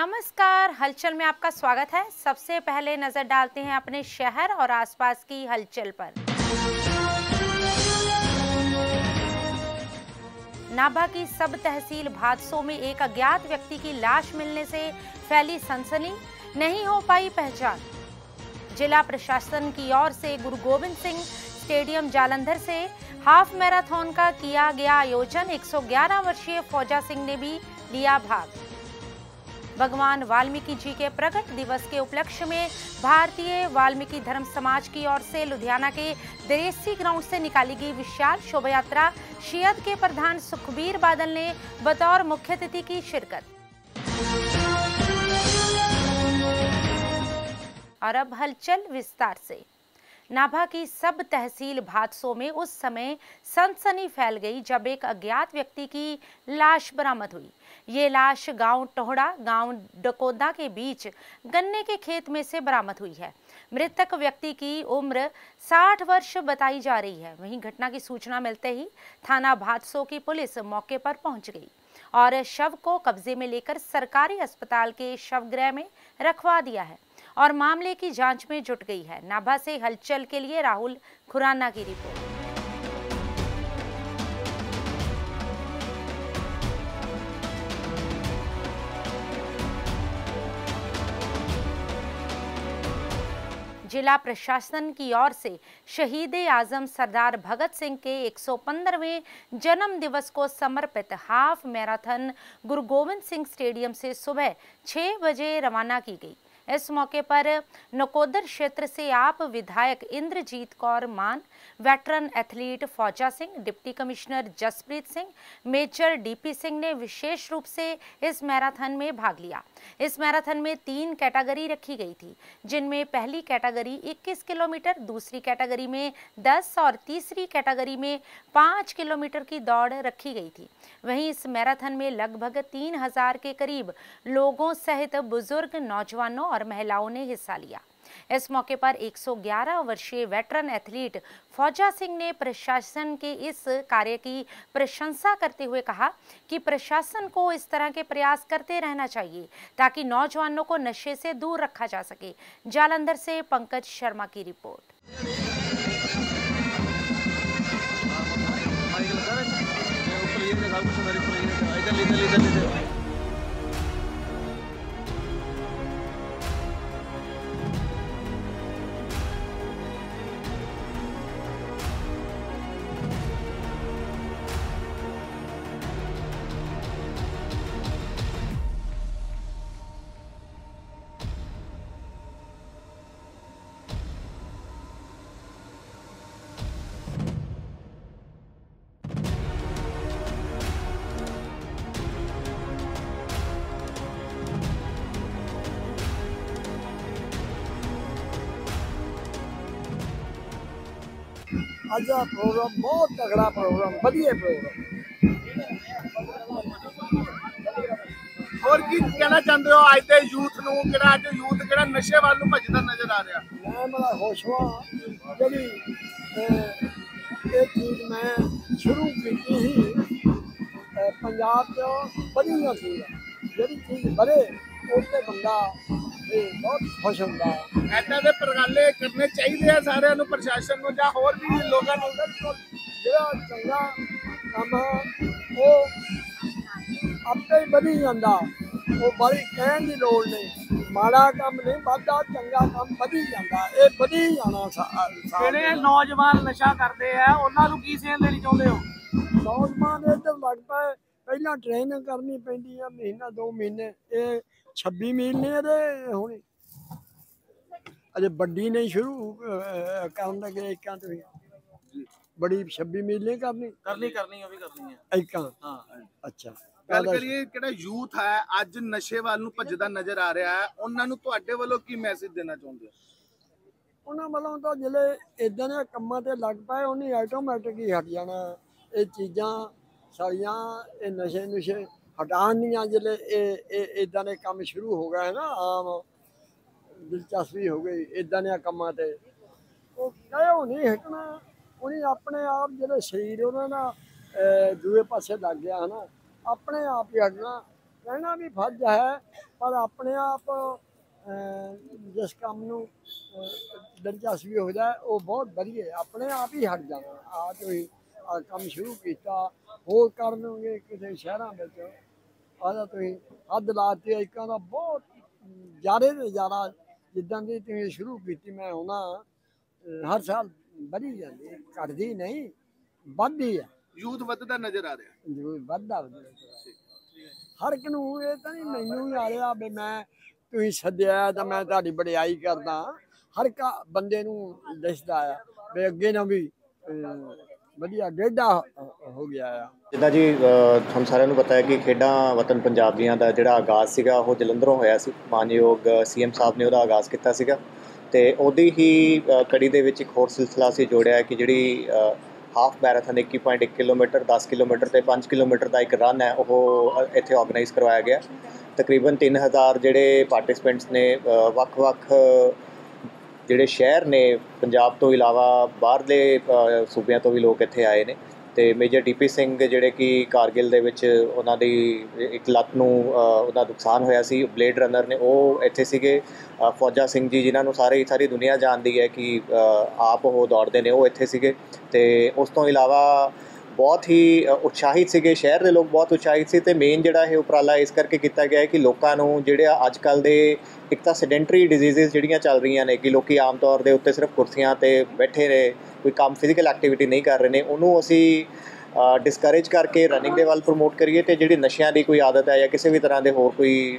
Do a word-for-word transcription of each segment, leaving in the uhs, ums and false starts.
नमस्कार, हलचल में आपका स्वागत है। सबसे पहले नजर डालते हैं अपने शहर और आसपास की हलचल पर। नाभा की सब तहसील भादसों में एक अज्ञात व्यक्ति की लाश मिलने से फैली सनसनी, नहीं हो पाई पहचान। जिला प्रशासन की ओर से गुरु गोविंद सिंह स्टेडियम जालंधर से हाफ मैराथन का किया गया आयोजन। एक सौ ग्यारह वर्षीय फौजा सिंह ने भी लिया भाग। भगवान वाल्मीकि जी के प्रकट दिवस के उपलक्ष्य में भारतीय वाल्मीकि धर्म समाज की ओर से लुधियाना के देसी ग्राउंड से निकाली गई विशाल शोभा यात्रा। शियद के प्रधान सुखबीर बादल ने बतौर मुख्य अतिथि की शिरकत। और अब हलचल विस्तार से। नाभा की सब तहसील भादसों में उस समय सनसनी फैल गई जब एक अज्ञात व्यक्ति की लाश बरामद हुई। ये लाश गांव टोहड़ा गांव डकोदा के बीच गन्ने के खेत में से बरामद हुई है। मृतक व्यक्ति की उम्र साठ वर्ष बताई जा रही है। वहीं घटना की सूचना मिलते ही थाना भादसों की पुलिस मौके पर पहुंच गई और शव को कब्जे में लेकर सरकारी अस्पताल के शवगृह में रखवा दिया है और मामले की जांच में जुट गई है। नाभा से हलचल के लिए राहुल खुराना की रिपोर्ट। जिला प्रशासन की ओर से शहीद आजम सरदार भगत सिंह के एक सौ पंद्रहवें जन्म दिवस को समर्पित हाफ मैराथन गुरु गोविंद सिंह स्टेडियम से सुबह छह बजे रवाना की गई। इस मौके पर नकोदर क्षेत्र से आप विधायक इंद्रजीत कौर मान, veteran athlete Fauja Singh, deputy commissioner Jaspreet Singh, major DP Singh ने विशेष रूप से इस मैराथन में भाग लिया। इस मैराथन में तीन कैटेगरी रखी गई थी, जिनमें पहली कैटेगरी इक्कीस किलोमीटर, दूसरी कैटेगरी में दस और तीसरी कैटेगरी में पाँच किलोमीटर की दौड़ रखी गई थी। वहीं इस मैराथन में लगभग तीन हजार के करीब लोगों सहित बुजुर्ग, नौजवानों और महिलाओं ने हिस्सा लिया। इस मौके पर एक सौ ग्यारह वर्षीय वेटरन एथलीट फौजा सिंह ने प्रशासन के इस कार्य की प्रशंसा करते हुए कहा कि प्रशासन को इस तरह के प्रयास करते रहना चाहिए ताकि नौजवानों को नशे से दूर रखा जा सके। जालंधर से पंकज शर्मा की रिपोर्ट। ਅੱਜ ਦਾ ਪ੍ਰੋਗਰਾਮ ਬਹੁਤ ਤਗੜਾ ਪ੍ਰੋਗਰਾਮ, ਵਧੀਆ ਪ੍ਰੋਗਰਾਮ। ਹੋਰ ਕੀ ਕਹਿਣਾ ਚਾਹੁੰਦੇ ਹੋ ਅੱਜ ਦੇ ਯੂਥ ਨੂੰ, ਕਿਹੜਾ ਅੱਜ ਯੂਥ ਕਿਹੜਾ ਨਸ਼ੇ ਵੱਲ ਨੂੰ ਭੱਜਦਾ ਨਜ਼ਰ ਆ ਰਿਹਾ? ਮੈਂ ਬੜਾ ਖੁਸ਼ ਹਾਂ ਜਿਹੜੀ ਇਹ ਚੀਜ਼ ਮੈਂ ਸ਼ੁਰੂ ਕੀਤੀ ਸੀ ਪੰਜਾਬ 'ਚ ਬਣੀ ਨਾ ਸੀ। ਜਿਹੜੀ ਚੀਜ਼ ਬਣੇ ਉਹਤੇ ਬੰਦਾ बहुत खुश होता है। ऐसा दे प्रगाले करने चाहिए सारे प्रशासन को या होर भी लोगों को जो चंगा काम वो आपे ही बनी जाता, वो बड़ी कहने की लोड़ नहीं। माड़ा काम नहीं बढ़ता, चंगा काम बधी जाता, ये बधी जाना। ਜਿਹੜੇ नौजवान नशा करते हैं उन्होंने की सेध देनी चाहते हो? नौजवान इधर लग पे पहला ट्रेनिंग करनी पैंदी है, महीना दो महीने। ये छब्बी मील ने होनी अजे बड़ी नहीं शुरू काम लगे एकां तो बड़ी छब्बी मील नहीं करनी करनी करनी भी करनी है एकां। हाँ अच्छा गल करिए किहड़ा यूथ है अज नशे वाल नूं भजदा नजर आ रहा है, उन्हां नूं तुहाडे वल्लों की मैसेज देना चाहुंदे हो? उन्हां वल्लों तो जिले इदां दे कामां ते लग पाए उन्हें ऑटोमैटिक ही हट जाना। ये चीज़ां सारियां ये नशे नुशे हटान दियां जिले इदां दे काम शुरू हो गए ना, आम दिलचस्पी हो गई इदां दे कामां ते वो कहो नहीं हटना। उन्हें अपने आप जो शरीर उन्होंने दूए पासे लग गया है ना, अपने आप ही हटना। कहना भी फर्ज है, पर अपने आप अ, जिस काम ਨੂੰ ਦਿਲਚਸਪੀ ਹੋ ਜਾਏ ਉਹ ਬਹੁਤ ਵਧੀਆ, ਆਪਣੇ ਆਪ ਹੀ ਹਟ ਜਾਣਾ। ਆ ਤੁਸੀਂ ਆ ਕੰਮ ਸ਼ੁਰੂ ਕੀਤਾ, ਹੋਰ ਕਰਨਗੇ ਕਿਸੇ ਸ਼ਹਿਰਾਂ ਵਿੱਚ ਆਦਾ ਤੁਸੀਂ ਹੱਦ ਲਾਤੀ ਇੱਕਾਂ ਦਾ ਬਹੁਤ ਜ਼ਿਆਦਾ ਤੋਂ ਜ਼ਿਆਦਾ। ਜਿੱਦਾਂ ਦੀ ਤੁਸੀਂ ਸ਼ੁਰੂ ਕੀਤੀ ਮੈਂ ਆਉਣਾ ਹਰ ਸਾਲ ਵਧੀ ਜਾਂਦੀ, ਘਟਦੀ ਨਹੀਂ, ਵੱਧਦੀ ਹੈ। ਯੂਥ ਵੱਧਦਾ ਨਜ਼ਰ ਆ ਰਿਹਾ। ਜ਼ਰੂਰ ਵੱਧਦਾ ਹਰ ਇੱਕ ਨੂੰ। ਇਹ ਤਾਂ ਨਹੀਂ ਮੈਨੂੰ ਵੀ ਆ ਰਿਹਾ ਵੀ ਮੈਂ ਤੁਸੀਂ ਸੱਦਿਆ ਤਾਂ ਮੈਂ ਤੁਹਾਡੀ ਵਡਿਆਈ ਕਰਦਾ। ਹਰ ਇੱਕ ਬੰਦੇ ਨੂੰ ਦਿਸਦਾ ਆ ਵੀ ਅੱਗੇ ਨਾ ਵੀ ਵਧੀਆ ਡੇਢਾ ਹੋ ਗਿਆ ਆ। ਜਿੱਦਾਂ ਜੀ ਤੁਹਾਨੂੰ ਸਾਰਿਆਂ ਨੂੰ ਪਤਾ ਹੈ ਕਿ ਖੇਡਾਂ ਵਤਨ ਪੰਜਾਬ ਦੀਆਂ ਦਾ ਜਿਹੜਾ ਆਗਾਜ਼ ਸੀਗਾ ਉਹ ਜਲੰਧਰੋਂ ਹੋਇਆ ਸੀ। ਮਾਨਯੋਗ ਸੀ ਐਮ ਸਾਹਿਬ ਨੇ ਉਹਦਾ ਆਗਾਜ਼ ਕੀਤਾ ਸੀਗਾ ਅਤੇ ਉਹਦੀ ਹੀ ਕੜੀ ਦੇ ਵਿੱਚ ਇੱਕ ਹੋਰ ਸਿਲਸਿਲਾ ਅਸੀਂ ਜੋੜਿਆ ਕਿ ਜਿਹੜੀ ਹਾਫ ਮੈਰਾਥਨ ਇੱਕੀ ਪੁਆਇੰਟ ਇੱਕ ਕਿਲੋਮੀਟਰ, ਦਸ ਕਿਲੋਮੀਟਰ ਅਤੇ ਪੰਜ ਕਿਲੋਮੀਟਰ ਦਾ ਇੱਕ ਰਨ ਹੈ ਉਹ ਇੱਥੇ ਔਰਗਨਾਈਜ਼ ਕਰਵਾਇਆ ਗਿਆ। ਤਕਰੀਬਨ ਤਿੰਨ ਹਜ਼ਾਰ ਜਿਹੜੇ ਪਾਰਟਿਸਪੈਂਟਸ ਨੇ ਵੱਖ-ਵੱਖ ਜਿਹੜੇ ਸ਼ਹਿਰ ਨੇ ਪੰਜਾਬ ਤੋਂ ਇਲਾਵਾ ਬਾਹਰਲੇ ਸੂਬਿਆਂ ਤੋਂ ਵੀ ਲੋਕ ਇੱਥੇ ਆਏ ਨੇ। ਅਤੇ ਮੇਜਰ ਡੀ ਪੀ ਸਿੰਘ ਜਿਹੜੇ ਕਿ ਕਾਰਗਿਲ ਦੇ ਵਿੱਚ ਉਹਨਾਂ ਦੀ ਇੱਕ ਲੱਤ ਨੂੰ ਉਹਦਾ ਨੁਕਸਾਨ ਹੋਇਆ ਸੀ, ਬਲੇਡ ਰਨਰ ਨੇ, ਉਹ ਇੱਥੇ ਸੀਗੇ। ਫੌਜਾ ਸਿੰਘ ਜੀ ਜਿਨ੍ਹਾਂ ਨੂੰ ਸਾਰੇ ਸਾਰੀ ਦੁਨੀਆ ਜਾਣਦੀ ਹੈ ਕਿ ਆਪ ਉਹ ਦੌੜਦੇ ਨੇ, ਉਹ ਇੱਥੇ ਸੀਗੇ। ਅਤੇ ਉਸ ਤੋਂ ਇਲਾਵਾ ਬਹੁਤ ਹੀ ਉਤਸ਼ਾਹਿਤ ਸੀਗੇ, ਸ਼ਹਿਰ ਦੇ ਲੋਕ ਬਹੁਤ ਉਤਸ਼ਾਹਿਤ ਸੀ। ਅਤੇ ਮੇਨ ਜਿਹੜਾ ਇਹ ਉਪਰਾਲਾ ਇਸ ਕਰਕੇ ਕੀਤਾ ਗਿਆ ਹੈ ਕਿ ਲੋਕਾਂ ਨੂੰ ਜਿਹੜੇ ਅੱਜ ਕੱਲ੍ਹ ਦੇ ਇੱਕ ਤਾਂ ਸੈਡੈਂਟਰੀ ਡਿਜ਼ੀਜ਼ਿਸ ਜਿਹੜੀਆਂ ਚੱਲ ਰਹੀਆਂ ਨੇ ਕਿ ਲੋਕ ਆਮ ਤੌਰ ਦੇ ਉੱਤੇ ਸਿਰਫ ਕੁਰਸੀਆਂ 'ਤੇ ਬੈਠੇ ਨੇ, ਕੋਈ ਕੰਮ ਫਿਜ਼ੀਕਲ ਐਕਟੀਵਿਟੀ ਨਹੀਂ ਕਰ ਰਹੇ ਨੇ, ਉਹਨੂੰ ਅਸੀਂ ਡਿਸਕਰੇਜ ਕਰਕੇ ਰਨਿੰਗ ਦੇ ਵੱਲ ਪ੍ਰਮੋਟ ਕਰੀਏ। ਅਤੇ ਜਿਹੜੀ ਨਸ਼ਿਆਂ ਦੀ ਕੋਈ ਆਦਤ ਹੈ ਜਾਂ ਕਿਸੇ ਵੀ ਤਰ੍ਹਾਂ ਦੇ ਹੋਰ ਕੋਈ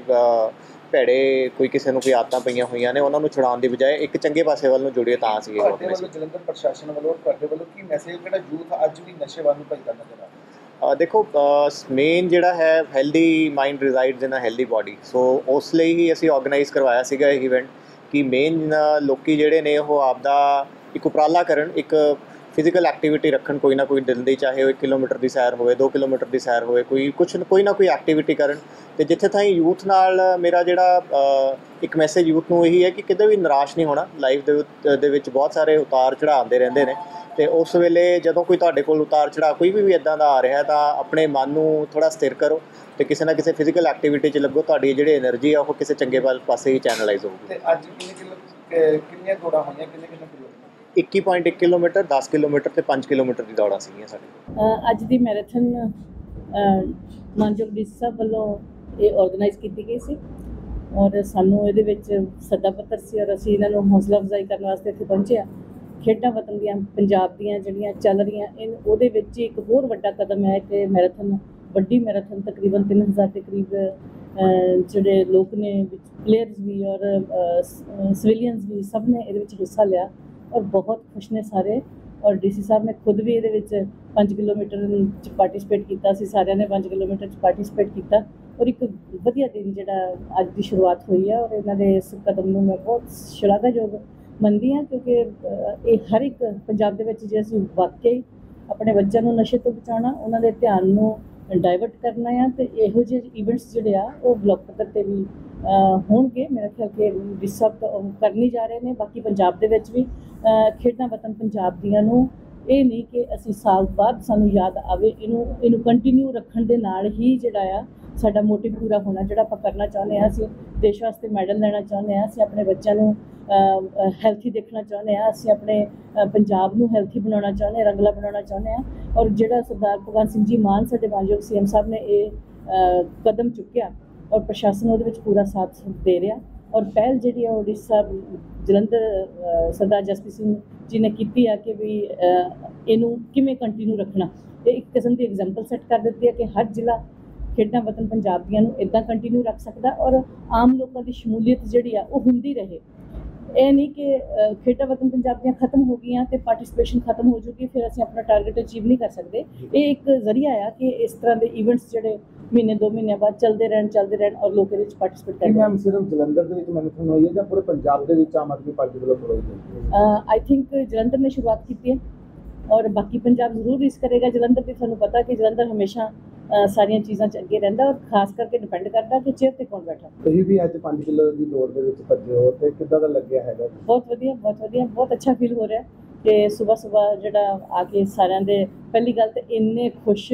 ਭੈੜੇ ਕੋਈ ਕਿਸੇ ਨੂੰ ਕੋਈ ਆਦਤਾਂ ਪਈਆਂ ਹੋਈਆਂ ਨੇ ਉਹਨਾਂ ਨੂੰ ਛੁਡਾਉਣ ਦੀ ਬਜਾਏ ਇੱਕ ਚੰਗੇ ਪਾਸੇ ਵੱਲ ਨੂੰ ਜੁੜੀਏ ਤਾਂ ਅਸੀਂ ਜਲੰਧਰ ਪ੍ਰਸ਼ਾਸਨ ਵੱਲੋਂ ਤੁਹਾਡੇ ਵੱਲੋਂ ਕੀ ਮੈਸੇਜ ਜਿਹੜਾ ਯੂਥ ਅੱਜ ਵੀ ਨਸ਼ੇ ਵੱਲ ਨੂੰ ਭੱਜਦਾ ਨਜ਼ਰ ਆ ਰਿਹਾ? ਦੇਖੋ ਮੇਨ ਜਿਹੜਾ ਹੈ healthy mind resides in a healthy body, so ਉਸ ਲਈ ਹੀ ਅਸੀਂ ਔਰਗਨਾਈਜ਼ ਕਰਵਾਇਆ ਸੀਗਾ ਇਹ ਇਵੈਂਟ ਕਿ ਮੇਨ ਲੋਕੀ ਜਿਹੜੇ ਨੇ ਉਹ ਆਪਦਾ ਇੱਕ ਉਪਰਾਲਾ ਕਰਨ, ਇੱਕ ਫਿਜ਼ੀਕਲ ਐਕਟੀਵਿਟੀ ਰੱਖਣ ਕੋਈ ਨਾ ਕੋਈ ਦਿਨ ਦੀ, ਚਾਹੇ ਉਹ ਇੱਕ ਕਿਲੋਮੀਟਰ ਦੀ ਸੈਰ ਹੋਵੇ, ਦੋ ਕਿਲੋਮੀਟਰ ਦੀ ਸੈਰ ਹੋਵੇ, ਕੋਈ ਕੁਛ ਕੋਈ ਨਾ ਕੋਈ ਐਕਟੀਵਿਟੀ ਕਰਨ। ਅਤੇ ਜਿੱਥੇ ਤਾਈਂ ਯੂਥ ਨਾਲ ਮੇਰਾ ਜਿਹੜਾ ਇੱਕ ਮੈਸੇਜ ਯੂਥ ਨੂੰ ਇਹੀ ਹੈ ਕਿ ਕਿਤੇ ਵੀ ਨਿਰਾਸ਼ ਨਹੀਂ ਹੋਣਾ। ਲਾਈਫ ਦੇ ਦੇ ਵਿੱਚ ਬਹੁਤ ਸਾਰੇ ਉਤਾਰ ਚੜ੍ਹਾਅ ਆਉਂਦੇ ਰਹਿੰਦੇ ਨੇ ਅਤੇ ਉਸ ਵੇਲੇ ਜਦੋਂ ਕੋਈ ਤੁਹਾਡੇ ਕੋਲ ਉਤਾਰ ਚੜ੍ਹਾਅ ਕੋਈ ਵੀ ਇੱਦਾਂ ਦਾ ਆ ਰਿਹਾ ਤਾਂ ਆਪਣੇ ਮਨ ਨੂੰ ਥੋੜ੍ਹਾ ਸਥਿਰ ਕਰੋ ਅਤੇ ਕਿਸੇ ਨਾ ਕਿਸੇ ਫਿਜ਼ੀਕਲ ਐਕਟੀਵਿਟੀ 'ਚ ਲੱਗੋ। ਤੁਹਾਡੀ ਜਿਹੜੀ ਐਨਰਜੀ ਆ ਉਹ ਕਿਸੇ ਚੰਗੇ ਵੱਲ ਪਾਸੇ ਹੀ ਚੈਨਲਾਈਜ਼ ਹੋਊਗੀ। ਅਤੇ ਅੱਜ ਕਿੰਨੇ ਕਿਲੋ ਕਿੰਨੀਆਂ ਦੌੜਾਂ ਹੋਈਆਂ, ਕਿੰਨੇ ਕਿੰਨੇ ਕਿਲੋਮੀਟਰ? ਇੱਕੀ ਪੁਆਇੰਟ ਇੱਕ ਕਿਲੋਮੀਟਰ, ਦਸ ਕਿਲੋਮੀਟਰ ਅਤੇ ਪੰਜ ਕਿਲੋਮੀਟਰ ਦੀ ਦੌੜਾਂ ਸੀਗੀਆਂ ਸਾਡੇ। ਅੱਜ ਦੀ ਮੈਰਾਥਨ ਮਾਨਯੋਗ ਡੀ ਸੀ ਸਾਹਿਬ ਵੱਲੋਂ ਇਹ ਔਰਗਨਾਈਜ਼ ਕੀਤੀ ਗਈ ਸੀ ਔਰ ਸਾਨੂੰ ਇਹਦੇ ਵਿੱਚ ਸੱਦਾ ਪੱਤਰ ਸੀ ਔਰ ਅਸੀਂ ਇਹਨਾਂ ਨੂੰ ਹੌਸਲਾ ਅਫਜ਼ਾਈ ਕਰਨ ਵਾਸਤੇ ਇੱਥੇ ਪਹੁੰਚੇ ਹਾਂ। ਖੇਡਾਂ ਵਤਨ ਦੀਆਂ ਪੰਜਾਬ ਦੀਆਂ ਜਿਹੜੀਆਂ ਚੱਲ ਰਹੀਆਂ ਇਹ ਉਹਦੇ ਵਿੱਚ ਇੱਕ ਹੋਰ ਵੱਡਾ ਕਦਮ ਹੈ ਕਿ ਮੈਰਾਥਨ, ਵੱਡੀ ਮੈਰਾਥਨ ਤਕਰੀਬਨ ਤਿੰਨ ਹਜ਼ਾਰ ਦੇ ਕਰੀਬ ਜਿਹੜੇ ਲੋਕ ਨੇ ਵਿੱਚ ਪਲੇਅਰਸ ਵੀ ਔਰ ਸਿਵਿਲੀਅਨਸ ਵੀ ਸਭ ਨੇ ਇਹਦੇ ਵਿੱਚ ਹਿੱਸਾ ਲਿਆ ਔਰ ਬਹੁਤ ਖੁਸ਼ ਨੇ ਸਾਰੇ। ਔਰ ਡੀ ਸੀ ਸਾਹਿਬ ਨੇ ਖੁਦ ਵੀ ਇਹਦੇ ਵਿੱਚ ਪੰਜ ਕਿਲੋਮੀਟਰ 'ਚ ਪਾਰਟੀਸਪੇਟ ਕੀਤਾ ਸੀ, ਸਾਰਿਆਂ ਨੇ ਪੰਜ ਕਿਲੋਮੀਟਰ 'ਚ ਪਾਰਟੀਸਪੇਟ ਕੀਤਾ ਔਰ ਇੱਕ ਵਧੀਆ ਦਿਨ ਜਿਹੜਾ ਅੱਜ ਦੀ ਸ਼ੁਰੂਆਤ ਹੋਈ ਹੈ ਔਰ ਇਹਨਾਂ ਦੇ ਇਸ ਕਦਮ ਨੂੰ ਮੈਂ ਬਹੁਤ ਸ਼ਲਾਘਾਯੋਗ ਮੰਨਦੀ ਹਾਂ ਕਿਉਂਕਿ ਇਹ ਹਰ ਇੱਕ ਪੰਜਾਬ ਦੇ ਵਿੱਚ ਜੇ ਅਸੀਂ ਵਾਕਈ ਆਪਣੇ ਬੱਚਿਆਂ ਨੂੰ ਨਸ਼ੇ ਤੋਂ ਬਚਾਉਣਾ, ਉਹਨਾਂ ਦੇ ਧਿਆਨ ਨੂੰ ਡਾਇਵਰਟ ਕਰਨਾ ਆ ਅਤੇ ਇਹੋ ਜਿਹੇ ਇਵੈਂਟਸ ਜਿਹੜੇ ਆ ਉਹ ਬਲਾਕ ਪੱਧਰ 'ਤੇ ਵੀ ਹੋਣਗੇ। ਮੇਰਾ ਖਿਆਲ ਕਿ ਡੀ ਸੀ ਸਾਹਿਬ ਕਰਨੀ ਜਾ ਰਹੇ ਨੇ। ਬਾਕੀ ਪੰਜਾਬ ਦੇ ਵਿੱਚ ਵੀ ਖੇਡਾਂ ਵਤਨ ਪੰਜਾਬ ਦੀਆਂ ਨੂੰ ਇਹ ਨਹੀਂ ਕਿ ਅਸੀਂ ਸਾਲ ਬਾਅਦ ਸਾਨੂੰ ਯਾਦ ਆਵੇ, ਇਹਨੂੰ ਇਹਨੂੰ ਕੰਟੀਨਿਊ ਰੱਖਣ ਦੇ ਨਾਲ ਹੀ ਜਿਹੜਾ ਆ ਸਾਡਾ ਮੋਟਿਵ ਪੂਰਾ ਹੋਣਾ ਜਿਹੜਾ ਆਪਾਂ ਕਰਨਾ ਚਾਹੁੰਦੇ ਹਾਂ। ਅਸੀਂ ਦੇਸ਼ ਵਾਸਤੇ ਮੈਡਲ ਲੈਣਾ ਚਾਹੁੰਦੇ ਹਾਂ, ਅਸੀਂ ਆਪਣੇ ਬੱਚਿਆਂ ਨੂੰ ਹੈਲਥੀ ਦੇਖਣਾ ਚਾਹੁੰਦੇ ਹਾਂ, ਅਸੀਂ ਆਪਣੇ ਪੰਜਾਬ ਨੂੰ ਹੈਲਥੀ ਬਣਾਉਣਾ ਚਾਹੁੰਦੇ ਹਾਂ, ਰੰਗਲਾ ਬਣਾਉਣਾ ਚਾਹੁੰਦੇ ਹਾਂ। ਔਰ ਜਿਹੜਾ ਸਰਦਾਰ ਭਗਵੰਤ ਸਿੰਘ ਜੀ ਮਾਨ ਸਾਡੇ ਮਾਨਯੋਗ ਸੀ ਐਮ ਸਾਹਿਬ ਨੇ ਇਹ ਕਦਮ ਚੁੱਕਿਆ ਔਰ ਪ੍ਰਸ਼ਾਸਨ ਉਹਦੇ ਵਿੱਚ ਪੂਰਾ ਸਾਥ ਦੇ ਰਿਹਾ ਔਰ ਪਹਿਲ ਜਿਹੜੀ ਆ ਉਹ ਡੀ ਸੀ ਸਾਹਿਬ ਜਲੰਧਰ ਸਰਦਾਰ ਜਸਪ੍ਰੀਤ ਸਿੰਘ ਜੀ ਨੇ ਕੀਤੀ ਆ ਕਿ ਵੀ ਇਹਨੂੰ ਕਿਵੇਂ ਕੰਟੀਨਿਊ ਰੱਖਣਾ। ਇਹ ਇੱਕ ਕਿਸਮ ਦੀ ਐਗਜ਼ਾਮਪਲ ਸੈੱਟ ਕਰ ਦਿੱਤੀ ਹੈ ਕਿ ਹਰ ਜ਼ਿਲ੍ਹਾ ਖੇਡਾਂ ਵਤਨ ਪੰਜਾਬ ਦੀਆਂ ਨੂੰ ਇੱਦਾਂ ਕੰਟੀਨਿਊ ਰੱਖ ਸਕਦਾ ਔਰ ਆਮ ਲੋਕਾਂ ਦੀ ਸ਼ਮੂਲੀਅਤ ਜਿਹੜੀ ਆ ਉਹ ਹੁੰਦੀ ਰਹੇ। ਇਹ ਨਹੀਂ ਕਿ ਖੇਡਾਂ ਵਤਨ ਪੰਜਾਬ ਦੀਆਂ ਖਤਮ ਹੋ ਗਈਆਂ ਅਤੇ ਪਾਰਟੀਸਪੇਸ਼ਨ ਖਤਮ ਹੋ ਜੂਗੀ ਫਿਰ ਅਸੀਂ ਆਪਣਾ ਟਾਰਗੇਟ ਅਚੀਵ ਨਹੀਂ ਕਰ ਸਕਦੇ। ਇਹ ਇੱਕ ਜ਼ਰੀਆ ਆ ਕਿ ਇਸ ਤਰ੍ਹਾਂ ਦੇ ਇਵੈਂਟਸ ਜਿਹੜੇ ਮਹੀਨੇ ਦੋ ਮਹੀਨਿਆਂ ਬਾਅਦ ਚੱਲਦੇ ਰਹਿਣ ਚੱਲਦੇ ਰਹਿਣ ਔਰ ਲੋਕ ਇਹਦੇ ਵਿੱਚ ਪਾਰਟੀਸਪੇਟ ਕਰਨ। ਮੈਮ ਸਿਰਫ ਜਲੰਧਰ ਦੇ ਵਿੱਚ ਮੈਰਾਥਨ ਹੋਈ ਹੈ ਜਾਂ ਪੂਰੇ ਪੰਜਾਬ ਦੇ ਵਿੱਚ ਆਮ ਆਦਮੀ ਪਾਰਟੀ ਵੱਲੋਂ ਕਰਵਾਈ ਜਾਂਦੀ ਹੈ? ਆਈ ਥਿੰਕ ਜਲੰਧਰ ਨੇ ਸ਼ੁਰੂਆਤ ਕੀਤੀ ਹੈ ਔਰ ਬਾਕੀ ਪੰਜਾਬ ਜ਼ਰੂਰ ਇਸ ਕਰੇਗਾ। ਜਲੰਧਰ ਤੇ ਤੁਹਾਨੂੰ ਪਤਾ ਕਿ ਜਲੰਧਰ ਹਮੇਸ਼ਾ ਸਾਰੀਆਂ ਚੀਜ਼ਾਂ 'ਚ ਅੱਗੇ ਰਹਿੰਦਾ ਔਰ ਖਾਸ ਕਰਕੇ ਡਿਪੈਂਡ ਕਰਦਾ ਕਿ ਚੇਅਰ 'ਤੇ ਕੌਣ ਬੈਠਾ। ਤੁਸੀਂ ਵੀ ਅੱਜ ਪੰਜ ਕਿਲੋ ਦੀ ਦੌੜ ਦੇ ਵਿੱਚ ਭੱਜੇ ਹੋ ਅਤੇ ਕਿੱਦਾਂ ਦਾ ਲੱਗਿਆ ਹੈਗਾ? ਬਹੁਤ ਵਧੀਆ, ਬਹੁਤ ਵਧੀਆ, ਬਹੁਤ ਅੱਛਾ ਫੀਲ ਹੋ ਰਿਹਾ ਕਿ ਸੁਬਾਹ ਸੁਬਾਹ ਜਿਹੜਾ ਆ ਕੇ ਸਾਰਿਆਂ ਦੇ ਪਹਿਲੀ ਗੱਲ ਤਾਂ ਇੰਨੇ ਖੁਸ਼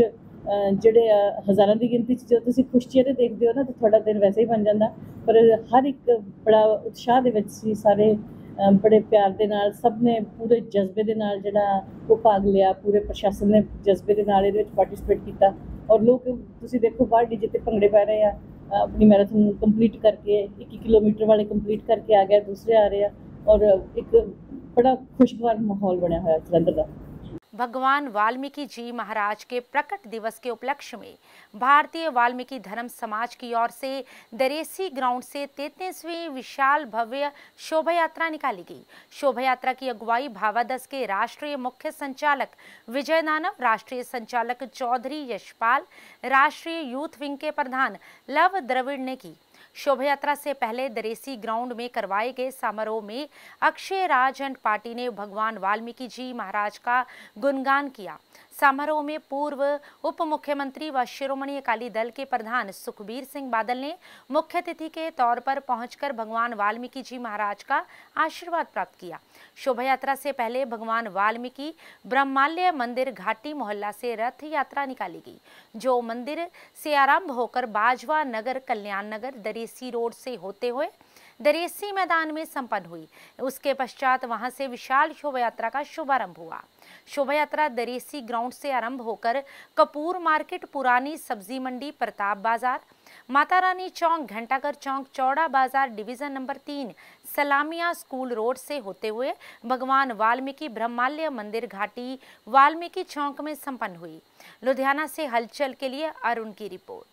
ਜਿਹੜੇ ਹਜ਼ਾਰਾਂ ਦੀ ਗਿਣਤੀ 'ਚ ਜਦੋਂ ਤੁਸੀਂ ਖੁਸ਼ ਚਿਹਰੇ ਦੇਖਦੇ ਹੋ ਨਾ ਤਾਂ ਤੁਹਾਡਾ ਦਿਨ ਵੈਸੇ ਹੀ ਬਣ ਜਾਂਦਾ। ਪਰ ਹਰ ਇੱਕ ਬੜਾ ਉਤਸ਼ਾਹ ਦੇ ਵਿੱਚ ਸੀ, ਸਾਰੇ ਬੜੇ ਪਿਆਰ ਦੇ ਨਾਲ, ਸਭ ਨੇ ਪੂਰੇ ਜਜ਼ਬੇ ਦੇ ਨਾਲ ਜਿਹੜਾ ਉਹ ਭਾਗ ਲਿਆ, ਪੂਰੇ ਪ੍ਰਸ਼ਾਸਨ ਨੇ ਜਜ਼ਬੇ ਦੇ ਨਾਲ ਇਹਦੇ ਵਿੱਚ ਪਾਰਟਿਸਿਪੇਟ ਕੀਤਾ। ਔਰ ਲੋਕ ਤੁਸੀਂ ਦੇਖੋ ਬਾਹਰ ਡੀ ਜੇ 'ਤੇ ਭੰਗੜੇ ਪਾ ਰਹੇ ਆ, ਆਪਣੀ ਮੈਰਾਥਨ ਕੰਪਲੀਟ ਕਰਕੇ, ਇੱਕੀ ਕਿਲੋਮੀਟਰ ਵਾਲੇ ਕੰਪਲੀਟ ਕਰਕੇ आ गया, दूसरे आ रहे हैं और एक बड़ा खुशगवार माहौल बनया हुआ जलंधर का। भगवान वाल्मीकि जी महाराज के प्रकट दिवस के उपलक्ष्य में भारतीय वाल्मीकि धर्म समाज की ओर से दरेसी ग्राउंड से तैंतीसवीं विशाल भव्य शोभा यात्रा निकाली गई। शोभा यात्रा की अगुवाई भावादस के राष्ट्रीय मुख्य संचालक विजय नानव, राष्ट्रीय संचालक चौधरी यशपाल, राष्ट्रीय यूथ विंग के प्रधान लव द्रविड़ ने की। शोभा यात्रा से पहले दरेसी ग्राउंड में करवाए गए समारोह में अक्षय राज एंड पार्टी ने भगवान वाल्मीकि जी महाराज का गुणगान किया। समारोह में पूर्व उप मुख्यमंत्री व शिरोमणि अकाली दल के प्रधान सुखबीर सिंह बादल ने मुख्य अतिथि के तौर पर पहुंचकर भगवान वाल्मीकि जी महाराज का आशीर्वाद प्राप्त किया। शोभा यात्रा से पहले भगवान वाल्मीकि ब्रह्माल्य मंदिर घाटी मोहल्ला से रथ यात्रा निकाली गई, जो मंदिर से आरंभ होकर बाजवा नगर, कल्याण नगर, दरेसी रोड से होते हुए दरेसी मैदान में संपन्न हुई। उसके पश्चात वहां से विशाल शोभा यात्रा का शुभारंभ हुआ। शोभा यात्रा दरेसी ग्राउंड से आरंभ होकर कपूर मार्केट, पुरानी सब्जी मंडी, प्रताप बाजार, माता रानी चौक, घंटाघर चौक, चौड़ा बाजार, डिवीजन नंबर तीन, सलामिया स्कूल रोड से होते हुए भगवान वाल्मीकि ब्रह्माल्य मंदिर घाटी वाल्मीकि चौक में संपन्न हुई। लुधियाना से हलचल के लिए अरुण की रिपोर्ट।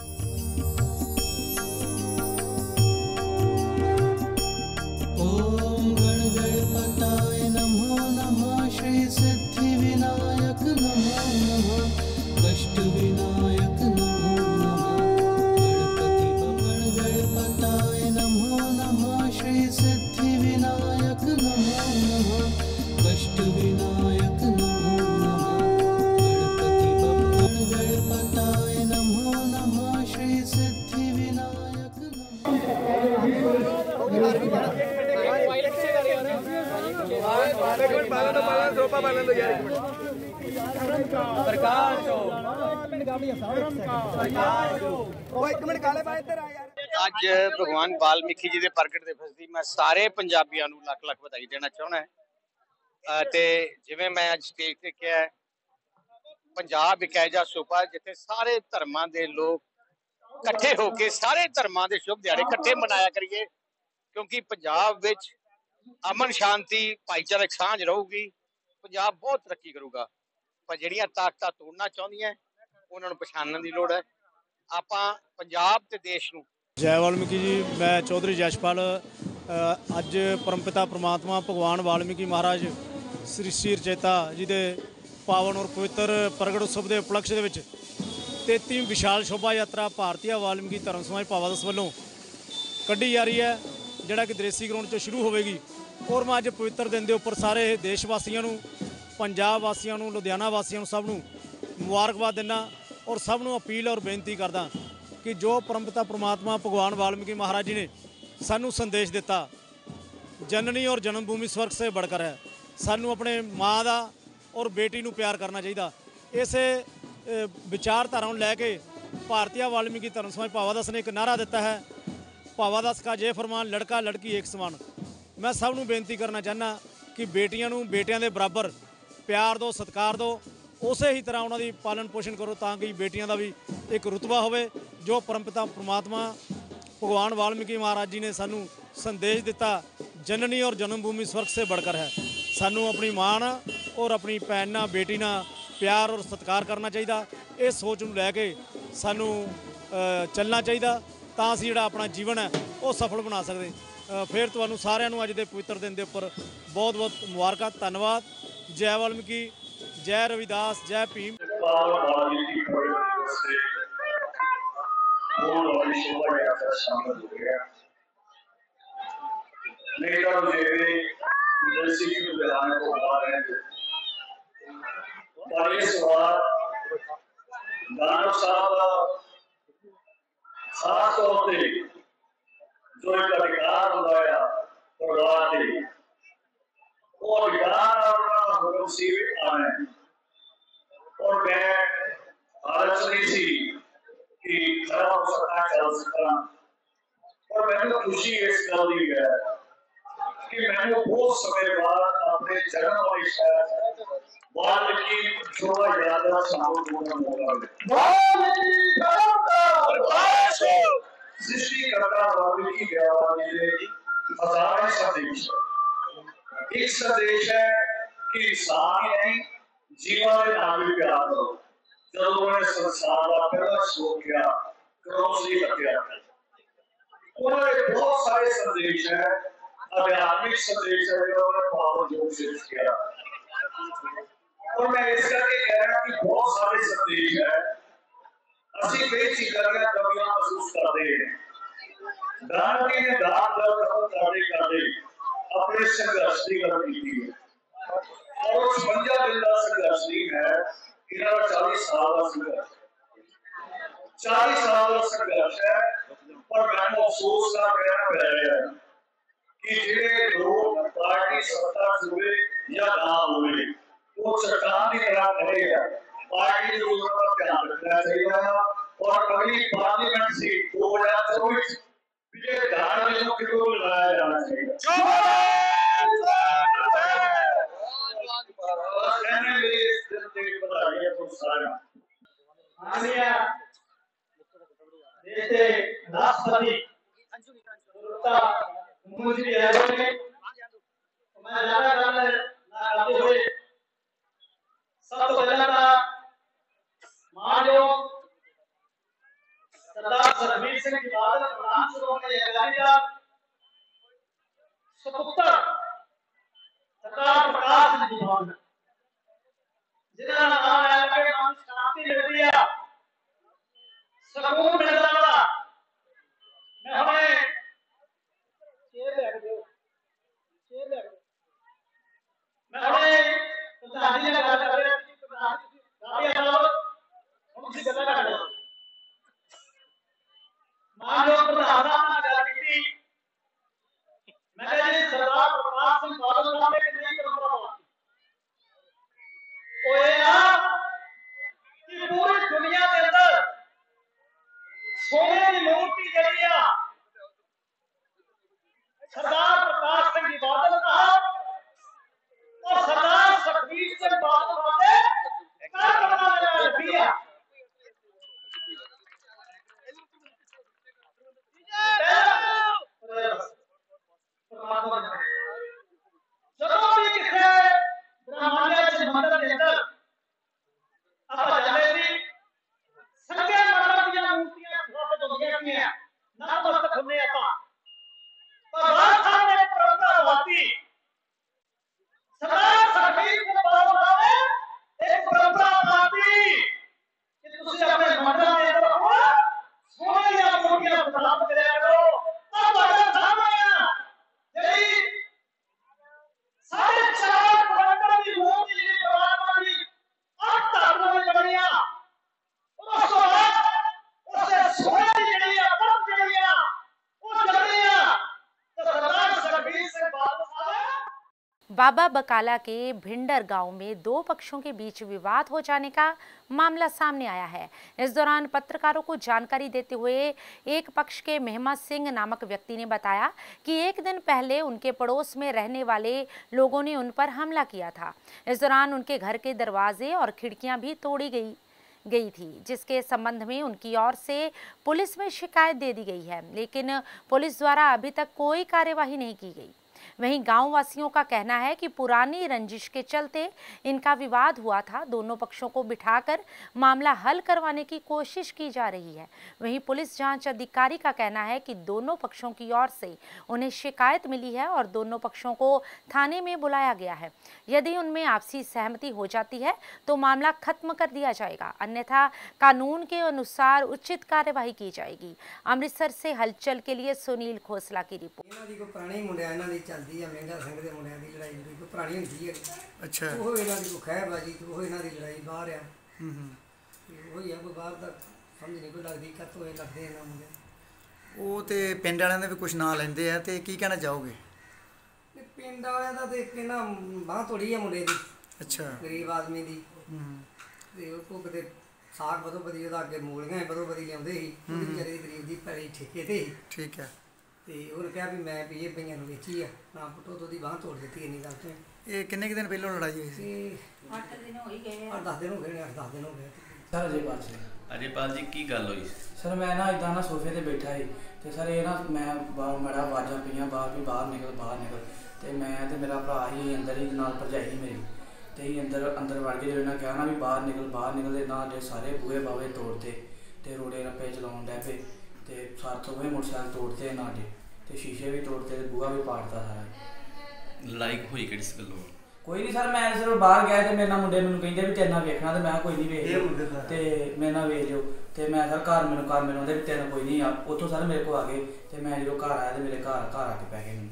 ਅੱਜ ਭਗਵਾਨ ਵਾਲਮੀਕੀ ਜੀ ਦੇ ਪ੍ਰਗਟ ਦਿਵਸ ਦੀ ਮੈਂ ਸਾਰੇ ਪੰਜਾਬੀਆਂ ਨੂੰ ਲੱਖ ਲੱਖ ਵਧਾਈ ਦੇਣਾ ਚਾਹੁੰਦਾ ਤੇ ਜਿਵੇਂ ਮੈਂ ਅੱਜ ਸਟੇਜ ਤੇ ਕਿਹਾ, ਪੰਜਾਬ ਇੱਕ ਐਜਾ ਸੂਬਾ ਜਿੱਥੇ ਸਾਰੇ ਧਰਮਾਂ ਦੇ ਲੋਕ ਇਕੱਠੇ ਹੋ ਕੇ ਸਾਰੇ ਧਰਮਾਂ ਦੇ ਸ਼ੁਭ ਦਿਹਾੜੇ ਇਕੱਠੇ ਮਨਾਇਆ ਕਰੀਏ, ਕਿਉਂਕਿ ਪੰਜਾਬ ਵਿੱਚ ਅਮਨ ਸ਼ਾਂਤੀ ਭਾਈਚਾਰਕ ਸਾਂਝ ਰਹੂਗੀ, ਪੰਜਾਬ ਬਹੁਤ ਤਰੱਕੀ ਕਰੂਗਾ। ਪਰ ਜਿਹੜੀਆਂ ਤਾਕਤਾਂ ਤੋੜਨਾ ਚਾਹੁੰਦੀਆਂ ਉਹਨਾਂ ਨੂੰ ਪਛਾਣਨ ਦੀ ਲੋੜ ਹੈ। ਆਪਾਂ ਪੰਜਾਬ ਤੇ ਦੇਸ਼ ਨੂੰ ਜੈ ਵਾਲਮੀਕੀ ਜੀ। ਮੈਂ ਚੌਧਰੀ ਯਸ਼ਪਾਲ ਅੱਜ ਪਰਮਪਿਤਾ ਪ੍ਰਮਾਤਮਾ ਭਗਵਾਨ ਵਾਲਮੀਕੀ ਮਹਾਰਾਜ ਸ੍ਰੀ ਸ਼੍ਰੀ ਰਚੇਤਾ ਜੀ ਦੇ ਪਾਵਨ ਔਰ ਪਵਿੱਤਰ ਪ੍ਰਗਟ ਉਤਸਵ ਦੇ ਉਪਲਕਸ਼ ਦੇ ਵਿੱਚ ਤੇਤੀਵੀਂ ਵਿਸ਼ਾਲ ਸ਼ੋਭਾ ਯਾਤਰਾ ਭਾਰਤੀ ਵਾਲਮੀਕੀ ਧਰਮ ਸਮਾਜ ਭਾਵਾਦਸ ਵੱਲੋਂ ਕੱਢੀ ਜਾ ਰਹੀ ਹੈ, ਜਿਹੜਾ ਕਿ ਦਰੇਸੀ ਗਰਾਊਂਡ 'ਚੋਂ ਸ਼ੁਰੂ ਹੋਵੇਗੀ। ਔਰ ਮੈਂ ਅੱਜ ਪਵਿੱਤਰ ਦਿਨ ਦੇ ਉੱਪਰ ਸਾਰੇ ਦੇਸ਼ ਵਾਸੀਆਂ ਨੂੰ, ਪੰਜਾਬ ਵਾਸੀਆਂ ਨੂੰ, ਲੁਧਿਆਣਾ ਵਾਸੀਆਂ ਨੂੰ ਸਭ ਨੂੰ ਮੁਬਾਰਕਬਾਦ ਦਿੰਦਾ ਔਰ ਸਭ ਨੂੰ ਅਪੀਲ ਔਰ ਬੇਨਤੀ ਕਰਦਾ ਕਿ ਜੋ ਪਰਮਪਿਤਾ ਪ੍ਰਮਾਤਮਾ ਭਗਵਾਨ ਵਾਲਮੀਕੀ ਮਹਾਰਾਜ ਜੀ ਨੇ ਸਾਨੂੰ ਸੰਦੇਸ਼ ਦਿੱਤਾ, ਜਨਨੀ ਔਰ ਜਨਮ ਭੂਮੀ ਸਵਰਗ ਸੇ ਬੜਕਰ ਹੈ, ਸਾਨੂੰ ਆਪਣੇ ਮਾਂ ਦਾ ਔਰ ਬੇਟੀ ਨੂੰ ਪਿਆਰ ਕਰਨਾ ਚਾਹੀਦਾ। ਇਸੇ ਵਿਚਾਰਧਾਰਾ ਨੂੰ ਲੈ ਕੇ ਭਾਰਤੀ ਵਾਲਮੀਕੀ ਧਰਮ ਸਮਾਜ ਭਾਵਾਦਸ ਨੇ ਇੱਕ ਨਾਰਾ ਦਿੱਤਾ ਹੈ, ਭਾਵਾਦਸ ਕਾ ਜੇ ਫਰਮਾਨ ਲੜਕਾ ਲੜਕੀ ਇੱਕ ਸਮਾਨ। ਮੈਂ ਸਭ ਨੂੰ ਬੇਨਤੀ ਕਰਨਾ ਚਾਹੁੰਦਾ ਕਿ ਬੇਟੀਆਂ ਨੂੰ ਬੇਟਿਆਂ ਦੇ ਬਰਾਬਰ ਪਿਆਰ ਦਿਓ, ਸਤਿਕਾਰ ਦਿਓ, ਉਸੇ ਹੀ ਤਰ੍ਹਾਂ ਉਹਨਾਂ ਦੀ ਪਾਲਣ ਪੋਸ਼ਣ ਕਰੋ ਤਾਂ ਕਿ ਬੇਟੀਆਂ ਦਾ ਵੀ ਇੱਕ ਰੁਤਬਾ ਹੋਵੇ। ਜੋ ਪਰਮਪਿਤਾ ਪ੍ਰਮਾਤਮਾ ਭਗਵਾਨ ਵਾਲਮੀਕੀ ਮਹਾਰਾਜ ਜੀ ਨੇ ਸਾਨੂੰ ਸੰਦੇਸ਼ ਦਿੱਤਾ, ਜਨਨੀ ਔਰ ਜਨਮ ਭੂਮੀ ਸਵਰਗ ਸੇ ਬੜਕਰ ਹੈ, ਸਾਨੂੰ ਆਪਣੀ ਮਾਂ ਨਾਲ ਔਰ ਆਪਣੀ ਭੈਣ ਨਾਲ, ਬੇਟੀ ਨਾਲ ਪਿਆਰ ਔਰ ਸਤਿਕਾਰ ਕਰਨਾ ਚਾਹੀਦਾ। ਇਹ ਸੋਚ ਨੂੰ ਲੈ ਕੇ ਸਾਨੂੰ ਚੱਲਣਾ ਚਾਹੀਦਾ, ਤਾਂ ਅਸੀਂ ਜਿਹੜਾ ਆਪਣਾ ਜੀਵਨ ਹੈ ਉਹ ਸਫਲ ਬਣਾ ਸਕਦੇ। ਫਿਰ ਤੁਹਾਨੂੰ ਸਾਰਿਆਂ ਨੂੰ ਅੱਜ ਦੇ ਪਵਿੱਤਰ ਦਿਨ ਦੇ ਉੱਪਰ ਬਹੁਤ ਬਹੁਤ ਮੁਬਾਰਕਾਂ, ਧੰਨਵਾਦ। ਜੈ ਵਾਲਮੀਕੀ, जय रविदास, जय भीम। खास तौर से जो एक अधिकार होता है परिवार से वो अधिकार और सीमित आने और मैं हालत नहीं सी कि खड़ा हो सकता चल सकता। और मैंने खुशी इस गल की है कि मैंने बहुत समय बाद अपने जन्म वाली शहर वाल्मीकि शोभा यात्रा संबोधित करने का मौका मिला। सृष्टिकर्ता वाल्मीकि व्यावान जी ने हजारों संदेश, एक संदेश है कि इंसान ही नहीं जीवन के नाम भी प्यार करो। जब उन्होंने संसार का पहला श्लोक किया क्रॉस की हत्या, उन्होंने बहुत सारे संदेश है, आध्यात्मिक संदेश है जो उन्होंने पावन योग से किया। और मैं इस करके कह रहा कि बहुत सारे संदेश है असि कई चीज़ों का कमियां महसूस करते हैं। दान के ने दान दर खत्म करते करते अपने संघर्ष की गल की है। और उस पंजा दिन का संघर्ष नहीं है, इन्होंने चालीस साल का संघर्ष चालीस साल का संघर्ष है। पर मैं अफसोस का कहना पड़ रहा है कि जिन्हें लोग पार्टी सत्ता हुए या ना हुए वो चट्टान की तरह खड़े हैं। पार्टी की जरूरत का ध्यान रखना चाहिए और अगली पार्लियामेंट सीट दो हजार चौबीस विजय धारण को लगाया जाना चाहिए। राष्ट्रपति मुझे मैं ज्यादा गल ना करते हुए सब तो पहला मानयोग सरदार सरबीर सिंह की बात प्रधान सभा सपुत्र सरदार प्रकाश सिंह जी भवन जिनका नाम है कि नाम शांति मिलती है, सुकून मिलता है। मैं हमें शेर ले दो शेर ले दो मैं हमें प्रधान जी ने बात कर रहे हैं कि प्रधान जी गाड़ी उनसे गला कर दो मान लो प्रधान साहब ने गल की मैंने जी सरदार प्रकाश सिंह बादल साहब ने नहीं परंपरा बात ओ ये कि पूरी दुनिया के अंदर सोने की मूर्ति जड़ी है सरदार प्रकाश सिंह जी बादल साहब और सरदार सुखबीर सिंह बादल साहब कर बनाने लगी है। जब भी किसी ब्राह्मण्य से मंदिर के अंदर आप जाने दी संगे मरद की मूर्तियां स्थापित हो गई हैं नतमस्तक होने आता और राज साहब ने परंपरा बाती सरदार सुखबीर सिंह बादल साहब ने एक परंपरा बाती कि तुम अपने मंदिर के अंदर हो सोने की मूर्तियां स्थापित करा करो। अब बादल साहब आया यही साढ़े चार परंपरा की मूर्ति जी परमात्मा की आठ धारणा में बनिया उस उसे सोने की जड़ी है परम जड़ी है वो जड़ी है तो सरदार सुखबीर सिंह बादल साहब बाबा बकाला के भिंडर गांव में दो पक्षों के बीच विवाद हो जाने का मामला सामने आया है। इस दौरान पत्रकारों को जानकारी देते हुए एक पक्ष के मेहमा सिंह नामक व्यक्ति ने बताया कि एक दिन पहले उनके पड़ोस में रहने वाले लोगों ने उन पर हमला किया था। इस दौरान उनके घर के दरवाजे और खिड़कियां भी तोड़ी गई गई थी, जिसके संबंध में उनकी ओर से पुलिस में शिकायत दे दी गई है, लेकिन पुलिस द्वारा अभी तक कोई कार्यवाही नहीं की गई। वहीं गांव वासियों का कहना है कि पुरानी रंजिश के चलते इनका विवाद हुआ था। दोनों पक्षों को बिठाकर मामला हल करवाने की कोशिश की जा रही है। वहीं पुलिस जांच अधिकारी का कहना है कि दोनों पक्षों की ओर से उन्हें शिकायत मिली है और दोनों पक्षों को थाने में बुलाया गया है। यदि उनमें आपसी सहमति हो जाती है तो मामला खत्म कर दिया जाएगा, अन्यथा कानून के अनुसार उचित कार्यवाही की जाएगी। अमृतसर से हलचल के लिए सुनील खोसला की रिपोर्ट। चलती है मेंढा संघ के मुंडिया की लड़ाई लड़ाई कोई पुरानी होती है। अच्छा वो इन्हां दी कोई खैरबाजी तो वो इन्हां दी लड़ाई बाहर आ हम्म हम्म वही है कोई बाहर दा समझ नहीं कोई लगदी कत होए लगदे इन्हां मुंडे ਉਹ ਤੇ ਪਿੰਡ ਵਾਲਿਆਂ ਦੇ ਵੀ ਕੁਝ ਨਾਂ ਲੈਂਦੇ ਆ ਤੇ ਕੀ ਕਹਿਣਾ ਚਾਹੋਗੇ? ਤੇ ਪਿੰਡ ਵਾਲਿਆਂ ਦਾ ਤੇ ਕਿੰਨਾ ਬਾਹ ਤੋੜੀ ਆ ਮੁੰਡੇ ਦੀ। ਅੱਛਾ ਗਰੀਬ ਆਦਮੀ ਦੀ ਹੂੰ ਤੇ ਉਹ ਕੋ ਕਿਤੇ ਸਾਗ ਬਦੋ ਬਦੀ ਉਹਦਾ ਅੱਗੇ ਮੂਲੀਆਂ ਬਦੋ ਬਦੀ ਲਿਆਉਂਦੇ ਸੀ ਉਹਦੀ ਵਿਚਾਰੇ ਦੀ ਗਰੀਬ ਦੀ ਪੈਲੀ ਠੇਕੇ ਤੇ ਸੀ। ਠੀਕ ਹੈ। ਤੇ ਉਹਨੇ ਕਿਹਾ ਵੀ ਮੈਂ ਵੀ ਇਹ ਪਈਆਂ ਨੂੰ ਵੇਚੀ ਆ ਨਾ ਪੁੱਟੋ ਤੋਂ ਉਹਦੀ ਬਾਂਹ ਤੋੜ ਦਿੱਤੀ ਇੰਨੀ ਗੱਲ ਤੇ। ਇਹ ਕਿੰਨੇ ਕੁ ਦਿਨ ਪਹਿਲਾਂ ਲੜਾਈ ਹੋਈ ਸੀ? ਅੱਠ ਦਿਨ ਹੋ ਹੀ ਗਏ ਆ। ਅੱਠ ਦਸ ਦਿਨ ਹੋ ਗਏ ਨੇ, ਅੱਠ ਦਸ ਦਿਨ ਹੋ ਗਏ। ਸਰ ਅਜੇਪਾਲ ਸਿੰਘ। ਅਜੇਪਾਲ ਜੀ ਕੀ ਗੱਲ ਹੋਈ? ਸਰ ਮੈਂ ਨਾ ਇਦਾਂ ਨਾ ਸੋਫੇ ਤੇ ਬੈਠਾ ਸੀ ਤੇ ਸਰ ਇਹ ਨਾ ਮੈਂ ਬਾਹਰ ਮੜਾ ਆਵਾਜ਼ਾਂ ਪਈਆਂ ਬਾਹਰ ਵੀ ਬਾਹਰ ਨਿਕਲ ਬਾਹਰ ਨਿਕਲ ਤੇ ਮੈਂ ਤੇ ਮੇਰਾ ਭਰਾ ਹੀ ਅੰਦਰ ਹੀ ਨਾਲ ਭਰਜਾਈ ਸੀ ਮੇਰੀ ਤੇ ਹੀ ਅੰਦਰ ਅੰਦਰ ਵੜ ਕੇ ਜਦੋਂ ਇਹਨਾਂ ਕਿਹਾ ਨਾ ਵੀ ਬਾਹਰ ਨਿਕਲ ਬਾਹਰ ਨਿਕਲਦੇ ਨਾਲ ਦੇ ਸਾਰੇ ਬੂਹੇ ਬਾਵੇ ਤੋੜਤੇ ਤੇ ਰੋੜੇ ਰੱਪੇ ਚਲਾਉਣ ਡੈ ਪਏ ਤੇ ਸਾਰ ਤੋਂ ਮੋਟਰਸਾਈਕਲ ਤੋੜਤੇ ਨਾਲ ਦੇ ਤੇ ਸ਼ੀਸ਼ੇ ਵੀ ਤੋੜਤੇ ਤੇ ਬੂਹਾ ਵੀ ਪਾੜਤਾ ਸਾਰਾ। ਲੜਾਈ ਹੋਈ ਕਿਹੜੀ ਸੀ ਗੱਲੋਂ? ਕੋਈ ਨਹੀਂ ਸਰ ਮੈਂ ਸਿਰਫ ਬਾਹਰ ਗਿਆ ਤੇ ਮੇਰੇ ਨਾਲ ਮੁੰਡੇ ਮੈਨੂੰ ਕਹਿੰਦੇ ਵੀ ਤੇਰੇ ਨਾਲ ਵੇਖਣਾ ਤੇ ਮੈਂ ਕੋਈ ਨਹੀਂ ਵੇਖ ਲਿਓ ਤੇ ਮੇਰੇ ਨਾਲ ਵੇਖ ਲਿਓ ਤੇ ਮੈਂ ਸਰ ਘਰ ਮੈਨੂੰ ਘਰ ਮੈਨੂੰ ਉਹਦੇ ਵੀ ਤੇਰੇ ਕੋਈ ਨਹੀਂ ਆ ਉੱਥੋਂ ਸਰ ਮੇਰੇ ਕੋਲ ਆ ਗਏ ਤੇ ਮੈਂ ਜਦੋਂ ਘਰ ਆਇਆ ਤੇ ਮੇਰੇ ਘਰ ਘਰ ਆ ਕੇ ਪੈ ਗਏ ਮੈਨੂੰ।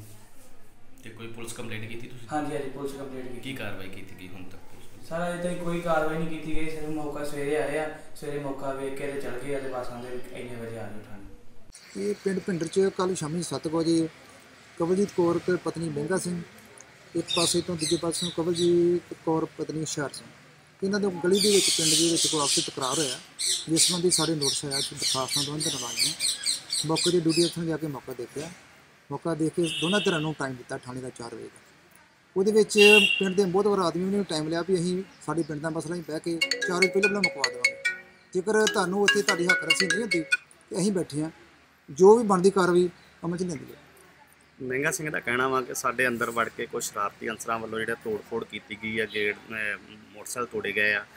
ਤੇ ਕੋਈ ਪੁਲਿਸ ਕੰਪਲੇਂਟ ਕੀਤੀ ਤੁਸੀਂ? ਹਾਂਜੀ ਹਾਂਜੀ ਪੁਲਿਸ ਕੰਪਲੇਂਟ ਕੀਤੀ। ਕੀ ਕਾਰਵਾਈ ਕੀਤੀ ਗਈ ਹੁਣ ਤੱਕ? ਸਰ ਅਜੇ ਤੱਕ ਕੋਈ ਕਾਰਵਾਈ ਨਹੀਂ ਕੀਤੀ ਗਈ। ਸਿਰਫ ਮੌਕਾ ਸਵੇਰੇ ਆਏ ਆ ਸਵੇਰੇ ਮੌਕਾ ਵੇਖ ਕੇ ਤੇ ਚਲ ਗਏ ਆ ਤੇ ਬਸ ਆਂਦੇ ਇੰਨੇ ਵਜੇ ਆ ਗਏ ਠਾਣੇ। ਇਹ ਪਿੰਡ ਭਿੰਡਰ 'ਚ ਕੱਲ੍ਹ ਸ਼ਾਮੀ ਸੱਤ ਵਜੇ ਕਵਲਜੀਤ ਕੌਰ ਤੇ ਪਤਨੀ ਮਹਿੰਗਾ ਸਿੰਘ ਇੱਕ ਪਾਸੇ ਤੋਂ ਦੂਜੇ ਪਾਸੇ ਨੂੰ ਕਵਲਜੀਤ ਕੌਰ ਪਤਨੀ ਹੁਸ਼ਿਆਰ ਸਿੰਘ ਇਹਨਾਂ ਦੇ ਗਲੀ ਦੇ ਵਿੱਚ ਪਿੰਡ ਦੇ ਵਿੱਚ ਕੋਈ ਆਪਸੀ ਤਕਰਾਰ ਹੋਇਆ ਜਿਸ ਸੰਬੰਧੀ ਸਾਡੇ ਨੋਟਿਸ ਆਇਆ ਕਿ ਦਰਖਾਸਤਾਂ ਦੋਨਾਂ ਧਿਰਾਂ ਲਾਈਆਂ। ਮੌਕੇ 'ਤੇ ਡਿਊਟੀ ਅਫਸਰ ਨੇ ਜਾ ਕੇ ਮੌਕਾ ਦੇਖਿਆ। ਮੌਕਾ ਦੇਖ ਕੇ ਦੋਨਾਂ ਧਿਰਾਂ ਨੂੰ ਟਾਈਮ ਦਿੱਤਾ ਥਾਣੇ ਦਾ ਚਾਰ ਵਜੇ ਦਾ। ਉਹਦੇ ਵਿੱਚ ਪਿੰਡ ਦੇ ਬਹੁਤ ਵਾਰ ਆਦਮੀ ਨੇ ਟਾਈਮ ਲਿਆ ਵੀ ਅਸੀਂ ਸਾਡੇ ਪਿੰਡ ਦਾ ਮਸਲਾ ਹੀ ਬਹਿ ਕੇ ਚਾਰ ਵਜੇ ਪਹਿਲਾਂ ਪਹਿਲਾਂ ਮੁਕਵਾ ਦੇਵਾਂਗੇ। ਜੇਕਰ ਤੁਹਾਨੂੰ ਉੱਥੇ ਤੁਹਾਡੀ ਹੱਕ ਰਸੀ ਨਹੀਂ ਹੁੰਦੀ ਤੇ ਅਸੀਂ ਬੈਠੇ ਹਾਂ ਜੋ ਵੀ ਬਣਦੀ ਕਾਰਵਾਈ ਅਮਲ 'ਚ ਲੈਂਦੀ ਹੈ। ਮਹਿੰਗਾ ਸਿੰਘ ਦਾ ਕਹਿਣਾ ਵਾ ਕਿ ਸਾਡੇ ਅੰਦਰ ਵੜ ਕੇ ਕੁਝ ਸ਼ਰਾਰਤੀ ਅਨਸਰਾਂ ਵੱਲੋਂ ਜਿਹੜਾ ਤੋੜ ਫੋੜ ਕੀਤੀ ਗਈ ਹੈ ਗੇਟ ਮੋਟਰਸਾਈਕਲ ਤੋੜੇ ਗਏ ਆ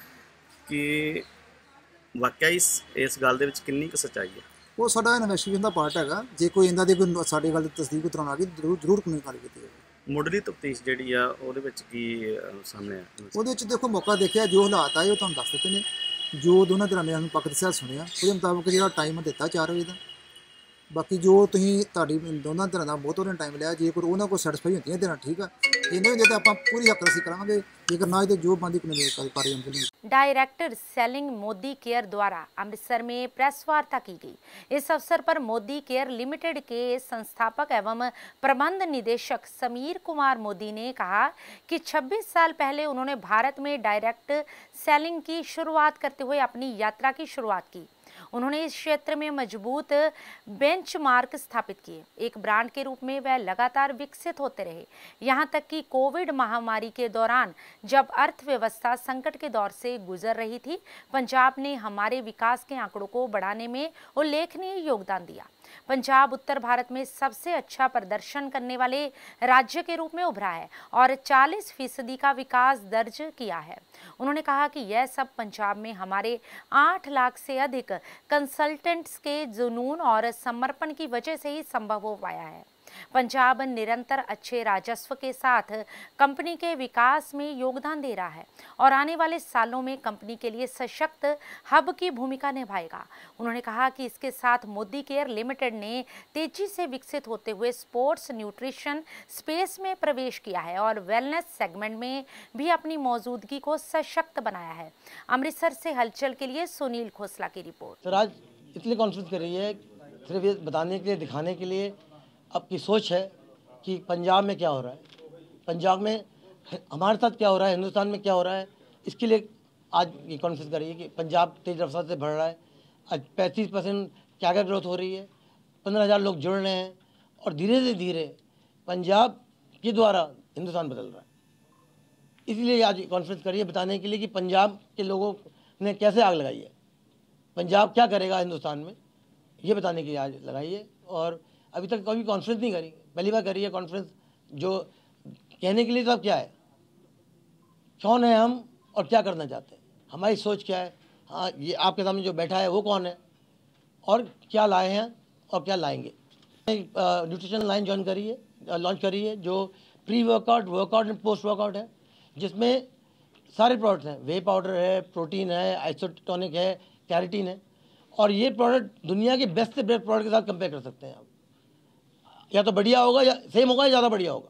ਕਿ ਵਾਕਿਆ ਇਸ ਇਸ ਗੱਲ ਦੇ ਵਿੱਚ ਕਿੰਨੀ ਕੁ ਸੱਚਾਈ ਹੈ? ਉਹ ਸਾਡਾ ਇਨਵੈਸਟੀਗੇਸ਼ਨ ਦਾ ਪਾਰਟ ਹੈਗਾ। ਜੇ ਕੋਈ ਇਹਨਾਂ ਦੇ ਕੋਈ ਸਾਡੇ ਗੱਲ ਦੀ ਤਸਦੀਕ ਉਤਰਾਉਣ ਆ ਗਈ ਜ਼ਰੂਰ ਜ਼ਰੂਰ ਕਾਨੂੰਨੀ ਕਾਰਵਾਈ ਕੀਤੀ ਜਾਵੇਗੀ। ਮੁੱਢਲੀ ਤਫਤੀਸ਼ ਜਿਹੜੀ ਆ ਉਹਦੇ ਵਿੱਚ ਕੀ ਸਾਹਮਣੇ ਆ? ਉਹਦੇ ਵਿੱਚ ਦੇਖੋ ਮੌਕਾ ਦੇਖਿਆ ਜੋ ਹਾਲਾਤ ਆਏ ਉਹ ਤੁਹਾਨੂੰ ਦੱਸ ਦਿੱਤੇ ਨੇ। ਜੋ ਦੋਨਾਂ ਧਿਰਾਂ ਨੇ ਸਾਨੂੰ ਪੱਖ ਦੱਸਿਆ ਸੁਣਿਆ ਉਹਦੇ ਮੁਤਾਬਕ ਜਿਹੜਾ ਟਾਈਮ ਦਿੱਤਾ ਚਾਰ ਵਜੇ ਦਾ। ਬਾਕੀ ਜੋ ਤੁਸੀਂ ਤੁਹਾਡੀ ਦੋਨਾਂ ਧਿਰਾਂ ਦਾ ਬਹੁਤ ਉਹਨਾਂ ਟਾਈਮ ਲਿਆ ਜੇਕਰ ਉਹਨਾਂ ਕੋਲ ਸੈਟੀਸਫਾਈ ਹੁੰਦੀਆਂ ਧਿਰਾਂ ਠੀਕ ਆ ਇਹਨਾਂ ਹੁੰਦੇ ਤਾਂ ਆਪਾਂ ਪੂਰੀ ਹੱਕ ਰਸੀ ਕਰਾਂਗੇ ਜੇਕਰ ਨਾ तो जो बंदी कानूनी। डायरेक्टर सेलिंग मोदी केयर द्वारा अमृतसर में प्रेस वार्ता की गई। इस अवसर पर मोदी केयर लिमिटेड के संस्थापक एवं प्रबंध निदेशक समीर कुमार मोदी ने कहा कि छब्बीस साल पहले उन्होंने भारत में डायरेक्ट सेलिंग की शुरुआत करते हुए अपनी यात्रा की शुरुआत की। उन्होंने इस क्षेत्र में मजबूत बेंचमार्क स्थापित किए। एक ब्रांड के रूप में वह लगातार विकसित होते रहे, यहाँ तक कि कोविड महामारी के दौरान जब अर्थव्यवस्था संकट के दौर से गुजर रही थी, पंजाब ने हमारे विकास के आंकड़ों को बढ़ाने में उल्लेखनीय योगदान दिया। पंजाब उत्तर भारत में सबसे अच्छा प्रदर्शन करने वाले राज्य के रूप में उभरा है और चालीस फीसदी का विकास दर्ज किया है। उन्होंने कहा कि यह सब पंजाब में हमारे आठ लाख से अधिक कंसल्टेंट्स के जुनून और समर्पण की वजह से ही संभव हो पाया है। पंजाब निरंतर अच्छे राजस्व के साथ कंपनी के विकास में योगदान दे रहा है और आने वाले सालों में कंपनी के लिए सशक्त हब की भूमिका निभाएगा। उन्होंने कहा कि इसके साथ मोदी केयर लिमिटेड ने तेजी से विकसित होते हुए स्पोर्ट्स न्यूट्रिशन स्पेस में प्रवेश किया है और वेलनेस सेगमेंट में भी अपनी मौजूदगी को सशक्त बनाया है। अमृतसर से हलचल के लिए सुनील खोसला की रिपोर्ट। सर आज इसलिए कॉन्फ्रेंस कर रही है सिर्फ ये बताने के लिए दिखाने के लिए आपकी सोच है कि पंजाब में क्या हो रहा है, पंजाब में हमारे साथ क्या हो रहा है, हिंदुस्तान में क्या हो रहा है। इसके लिए आज ये कॉन्फ्रेंस कर रही है कि पंजाब तेज रफ्तार से बढ़ रहा है। आज पैंतीस परसेंट क्या क्या ग्रोथ हो रही है, पंद्रह हज़ार लोग जुड़ रहे हैं और धीरे से धीरे पंजाब के द्वारा हिंदुस्तान बदल रहा है। इसलिए आज कॉन्फ्रेंस करी है बताने के लिए कि पंजाब के लोगों ने कैसे आग लगाई है, पंजाब क्या करेगा हिंदुस्तान में, ये बताने के लिए आज लगाई है। और अभी तक कभी कॉन्फ्रेंस नहीं करी, पहली बार करी है कॉन्फ्रेंस। जो कहने के लिए तो क्या है, कौन है हम और क्या करना चाहते हैं, हमारी सोच क्या है। हाँ, ये आपके सामने जो बैठा है वो कौन है और क्या लाए हैं और क्या लाएंगे। न्यूट्रिशन लाइन ज्वाइन करी है, लॉन्च करी है, जो pre workout, workout and post workout है, जिसमें सारे प्रोडक्ट्स हैं। वे पाउडर है, प्रोटीन है, आइसोटोनिक है, कैरेटीन है। और ये प्रोडक्ट दुनिया के बेस्ट से बेस्ट प्रोडक्ट के साथ कंपेयर कर सकते हैं आप। या तो बढ़िया होगा या सेम होगा या ज़्यादा बढ़िया होगा।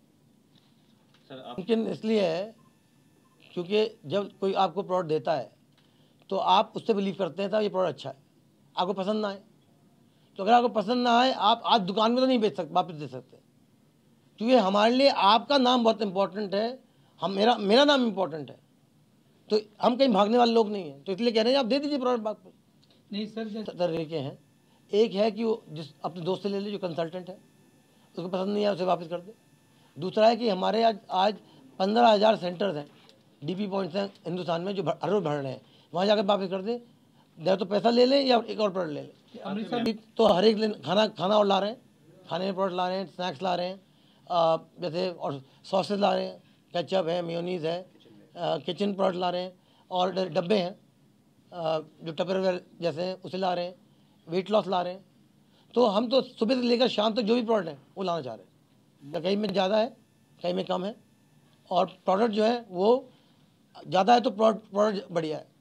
मुमकिन इसलिए है क्योंकि जब कोई आपको प्रोडक्ट देता है तो आप उससे बिलीव करते हैं था ये प्रोडक्ट अच्छा है, आपको पसंद ना आए तो अगर आपको पसंद ना आए आप आज दुकान में तो नहीं बेच सकते, वापस दे सकते, क्योंकि हमारे लिए आपका नाम बहुत इंपॉर्टेंट है। हम मेरा मेरा नाम इंपॉर्टेंट है। तो हम कहीं भागने वाले लोग नहीं हैं, तो इसलिए कह रहे हैं आप दे दीजिए प्रोडक्ट बाग पर। नहीं सर, तरीके हैं। एक है कि वो जिस अपने दोस्त से ले ले जो कंसल्टेंट है, उसको पसंद नहीं है उसे वापस कर दे। दूसरा है कि हमारे आज आज पंद्रह हज़ार सेंटर्स हैं, डीपी पॉइंट्स हैं हिंदुस्तान में जो हर रोज भर रहे हैं, वहाँ जाकर वापस कर दे, या तो पैसा ले लें या एक और प्रोडक्ट ले लें। अमृतसर तो हर एक दिन खाना खाना और ला रहे हैं, खाने में प्रोडक्ट ला रहे हैं, स्नैक्स ला रहे हैं, आ, जैसे और सॉसेज ला रहे हैं, केचप है, मेयोनीज़ है, किचन प्रोडक्ट ला रहे हैं, और डब्बे हैं आ, जो टपरवेयर जैसे हैं उसे ला रहे हैं, वेट लॉस ला रहे हैं। तो हम तो सुबह से लेकर शाम तक जो भी प्रोडक्ट है वो लाना चाह रहे हैं। कहीं में ज़्यादा है, कहीं में कम है, और प्रोडक्ट जो है वो ज़्यादा है तो प्रोडक्ट प्रोडक्ट बढ़िया है,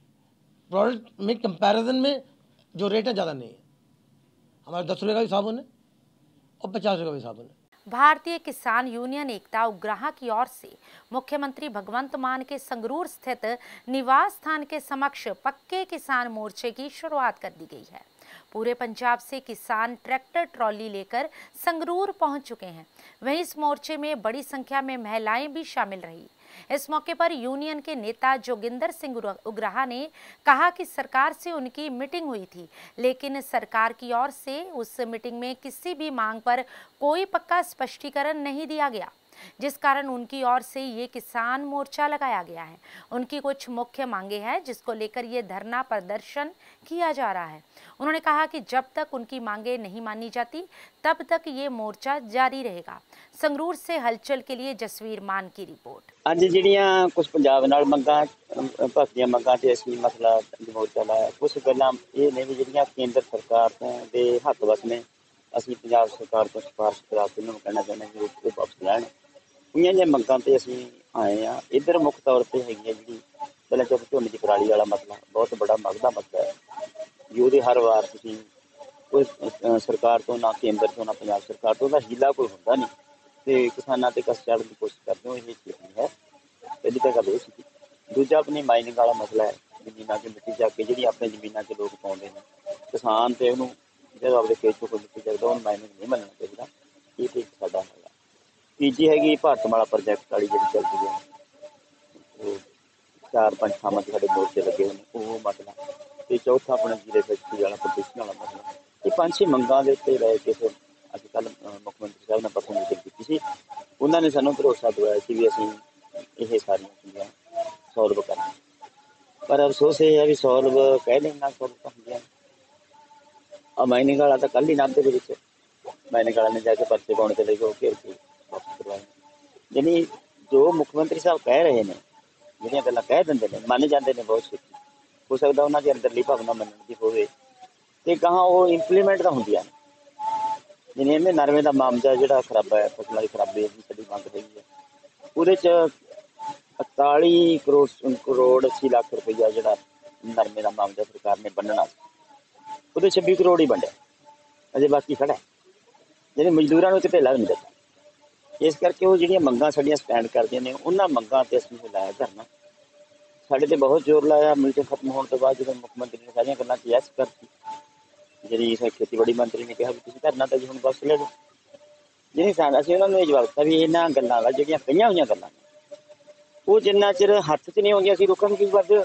प्रोडक्ट में कंपैरिजन में जो रेट है ज़्यादा नहीं है। हमारे दस रुपये का भी साबुन है और पचास रुपये का भी साबुन है। भारतीय किसान यूनियन एकता उपग्रह की ओर से मुख्यमंत्री भगवंत मान के संगरूर स्थित निवास स्थान के समक्ष पक्के किसान मोर्चे की शुरुआत कर दी गई है। पूरे पंजाब से किसान ट्रैक्टर ट्रॉली लेकर संगरूर पहुंच चुके हैं। वहीं इस मोर्चे में बड़ी संख्या में महिलाएं भी शामिल रही। इस मौके पर यूनियन के नेता जोगिंदर सिंह उग्राहा ने कहा कि सरकार से उनकी मीटिंग हुई थी, लेकिन सरकार की ओर से उस मीटिंग में किसी भी मांग पर कोई पक्का स्पष्टीकरण नहीं दिया गया, जिस कारण उनकी ओर से ये किसान मोर्चा लगाया गया है। उनकी कुछ मुख्य मांगे हैं जिसको लेकर ये धरना प्रदर्शन किया जा रहा है। उन्होंने कहा कि जब तक उनकी मांगे नहीं मानी जाती तब तक ये मोर्चा जारी रहेगा। संगरूर से हलचल के लिए जसवीर मान की रिपोर्ट। ਅੱਜ ਜਿਹੜੀਆਂ ਕੁਝ ਪੰਜਾਬ ਨਾਲ ਮੰਗਾਂ ਭਗਤੀਆਂ ਮੰਗਾਂ ਤੇ ਅਸੀਂ ਮਸਲਾ ਮੋਰਚਾ ਲਾਇਆ। ਕੁਝ ਗੱਲਾਂ ਇਹ ਨੇ ਵੀ ਜਿਹੜੀਆਂ ਕੇਂਦਰ ਸਰਕਾਰ ਤੋਂ ਦੇ ਹੱਕ ਵਸ ਨੇ, ਅਸੀਂ ਪੰਜਾਬ ਸਰਕਾਰ ਤੋਂ ਸਿਫਾਰਿਸ਼ ਕਰਾ ਕੇ ਉਹਨਾਂ ਨੂੰ ਕਹਿਣਾ ਚਾਹੁੰਦੇ ਹਾਂ ਕਿ ਉਹ ਵਾਪਸ ਲੈਣ। ਉਹਨਾਂ ਦੀਆਂ ਮੰਗਾਂ ਤੇ ਅਸੀਂ ਆਏ ਆ। ਇੱਧਰ ਮੁੱਖ ਤੌਰ ਤੇ ਹੈਗੀ ਹੈ ਜਿਹੜੀ ਪਹਿਲਾਂ ਚੁੱਕ ਝੋਨੇ ਦੀ ਪਰਾਲੀ ਵਾਲਾ ਮਸਲਾ, ਬਹੁਤ ਬੜਾ ਮਗਦਾ ਮਸਲਾ ਹੈ ਜੀ। ਉਹਦੇ ਹਰ ਵਾਰ ਤੁਸੀਂ ਕੋਈ ਸਰਕਾਰ ਤੋਂ ਨਾ ਕੇਂਦਰ ਤੋਂ ਨਾ ਪੰਜਾਬ ਸਰਕਾਰ ਤੋਂ ਉਹਦਾ ਹੀਲਾ ਕੋਈ ਹੁੰਦਾ ਨਹੀਂ ਤੇ ਕਿਸਾਨਾਂ ਤੇ ਕਸ ਚਾੜਨ ਦੀ ਕੋਸ਼ਿਸ਼ ਕਰਦੇ ਹੋ। ਇਹ ਠੀਕ ਨਹੀਂ ਹੈ। ਪਹਿਲੀ ਤਾਂ ਗੱਲ ਇਹ ਸੀ। ਦੂਜਾ ਆਪਣੀ ਮਾਈਨਿੰਗ ਵਾਲਾ ਮਸਲਾ ਹੈ, ਜ਼ਮੀਨਾਂ 'ਚ ਮਿੱਟੀ ਚੱਕ ਕੇ ਜਿਹੜੀ ਆਪਣੇ ਜ਼ਮੀਨਾਂ 'ਚ ਲੋਕ ਪਾਉਂਦੇ ਨੇ ਕਿਸਾਨ, ਤੇ ਉਹਨੂੰ ਜਦੋਂ ਆਪਣੇ ਖੇਤ 'ਚੋਂ ਕੋਈ ਮਿੱਟੀ ਚੱਕਦਾ ਉਹਨੂੰ ਮਾਈਨਿੰਗ ਨਹੀਂ ਮੰਨਣਾ ਚਾਹੀਦਾ। ਇਹ ਠੀਕ ਸਾਡਾ ਹੈਗਾ। ਤੀਜੀ ਹੈਗੀ ਭਾਰਤਮਾਲਾ ਪ੍ਰੋਜੈਕਟ ਵਾਲੀ ਜਿਹੜੀ ਚੱਲਦੀ ਹੈ, ਉਹ ਚਾਰ ਪੰਜ ਥਾਵਾਂ 'ਤੇ ਸਾਡੇ ਮੋਰਚੇ ਲੱਗੇ ਹੋਏ ਨੇ, ਉਹ ਮਸਲਾ। ਤੇ ਚੌਥਾ ਆਪਣਾ ਜ਼ਿਲ੍ਹੇ ਫੈਕਟਰੀ ਵਾਲਾ ਪ੍ਰਦੂਸ਼ਣ ਵਾਲਾ ਮਸਲਾ। ਇਹ ਪੰਜ ਛੇ ਮੰਗਾਂ ਦੇ ਉੱਤੇ ਰਹਿ ਕੇ ਫਿਰ ਅੱਜ ਕੱਲ੍ਹ ਮੁੱਖ ਮੰਤਰੀ ਸਾਹਿਬ ਨੇ ਪਰਸੋਂ ਮੀਟਿੰਗ ਕੀਤੀ ਸੀ। ਉਹਨਾਂ ਨੇ ਸਾਨੂੰ ਭਰੋਸਾ ਦਿਵਾਇਆ ਸੀ ਵੀ ਅਸੀਂ ਇਹ ਸਾਰੀਆਂ ਚੀਜ਼ਾਂ ਸੋਲਵ ਕਰਾਂਗੇ। ਪਰ ਅਫਸੋਸ ਇਹ ਹੈ ਵੀ ਸੋਲਵ ਕਹਿ ਲੈਣਾ ਸੋਲਵ ਤਾਂ ਹੁੰਦੀਆਂ। ਆ ਮਾਈਨਿੰਗ ਵਾਲਾ ਤਾਂ ਕੱਲ੍ਹ ਹੀ ਨਾਭੇ ਦੇ ਵਿੱਚ ਮਾਈਨਿੰਗ ਵਾਲਾ ਨੇ ਜਾ ਕੇ ਪਰਚੇ ਪਾਉਣ ਤੇ ਲੈ ਕੇ ਘੇਰ ਕੇ ਵਾਪਸ ਕਰਵਾਏ। ਯਾਨੀ ਜੋ ਮੁੱਖ ਮੰਤਰੀ ਸਾਹਿਬ ਕਹਿ ਰਹੇ ਨੇ, ਜਿਹੜੀਆਂ ਗੱਲਾਂ ਕਹਿ ਦਿੰਦੇ ਨੇ, ਮੰਨ ਜਾਂਦੇ ਨੇ ਬਹੁਤ ਛੇਤੀ। ਹੋ ਸਕਦਾ ਉਹਨਾਂ ਦੀ ਅੰਦਰਲੀ ਭਾਵਨਾ ਮੰਨਣ ਦੀ ਹੋਵੇ ਤੇ ਗਾਹਾਂ ਉਹ ਇੰਪਲੀਮੈਂਟ ਤਾਂ ਹੁੰਦੀਆਂ ਨੇ। ਜਿਵੇਂ ਇਹਨੇ ਨਰਮੇ ਦਾ ਮਾਮਲਾ ਜਿਹੜਾ ਖਰਾਬਾ ਹੈ, ਫਸਲਾਂ ਦੀ ਖਰਾਬੀ ਦੀ ਸਾਡੀ ਮੰਗ ਹੈਗੀ ਹੈ, ਉਹਦੇ 'ਚ ਇਕਤਾਲੀ ਕਰੋੜ ਕਰੋੜ ਅੱਸੀ ਲੱਖ ਰੁਪਈਆ ਜਿਹੜਾ ਨਰਮੇ ਦਾ ਮਾਮਲਾ ਸਰਕਾਰ ਨੇ ਬੰਨਣਾ ਸੀ, ਉਹਦੇ ਛੱਬੀ ਕਰੋੜ ਹੀ ਵੰਡਿਆ, ਅਜੇ ਬਾਕੀ ਖੜਾ। ਜਿਹੜੇ ਮਜ਼ਦੂਰਾਂ ਨੂੰ ਕਿਤੇ ਲੱਗ ਨਹੀਂ ਦਿੱਤਾ। ਇਸ ਕਰਕੇ ਉਹ ਜਿਹੜੀਆਂ ਮੰਗਾਂ ਸਾਡੀਆਂ ਸਟੈਂਡ ਕਰਦੀਆਂ ਨੇ, ਉਹਨਾਂ ਮੰਗਾਂ 'ਤੇ ਅਸੀਂ ਲਾਇਆ ਧਰਨਾ। ਸਾਡੇ 'ਤੇ ਬਹੁਤ ਜ਼ੋਰ ਲਾਇਆ। ਮੀਟਿੰਗ ਖਤਮ ਹੋਣ ਤੋਂ ਬਾਅਦ ਜਦੋਂ ਮੁੱਖ ਮੰਤਰੀ ਨੇ ਸਾਰੀਆਂ ਗੱਲਾਂ 'ਚ ਯੈਸ ਕਰਤੀ, ਜਿਹੜੀ ਖੇਤੀਬਾੜੀ ਮੰਤਰੀ ਨੇ ਕਿਹਾ ਵੀ ਤੁਸੀਂ ਧਰਨਾ ਤਾਂ ਜੀ ਹੁਣ ਵਾਪਸ ਲੈ ਲਓ। ਜਿਹੜੀ ਅਸੀਂ ਉਹਨਾਂ ਨੂੰ ਇਹ ਜਵਾਬ ਦਿੱਤਾ ਵੀ ਇਹਨਾਂ ਗੱਲਾਂ ਦਾ ਜਿਹੜੀਆਂ ਕਹੀਆਂ ਹੋਈਆਂ ਗੱਲਾਂ ਨੇ, ਉਹ ਜਿੰਨਾ ਚਿਰ ਹੱਥ 'ਚ ਨਹੀਂ ਆਉਂਦੀਆਂ ਅਸੀਂ ਰੋਕਾਂਗੇ ਕੀ ਕਰਦੇ।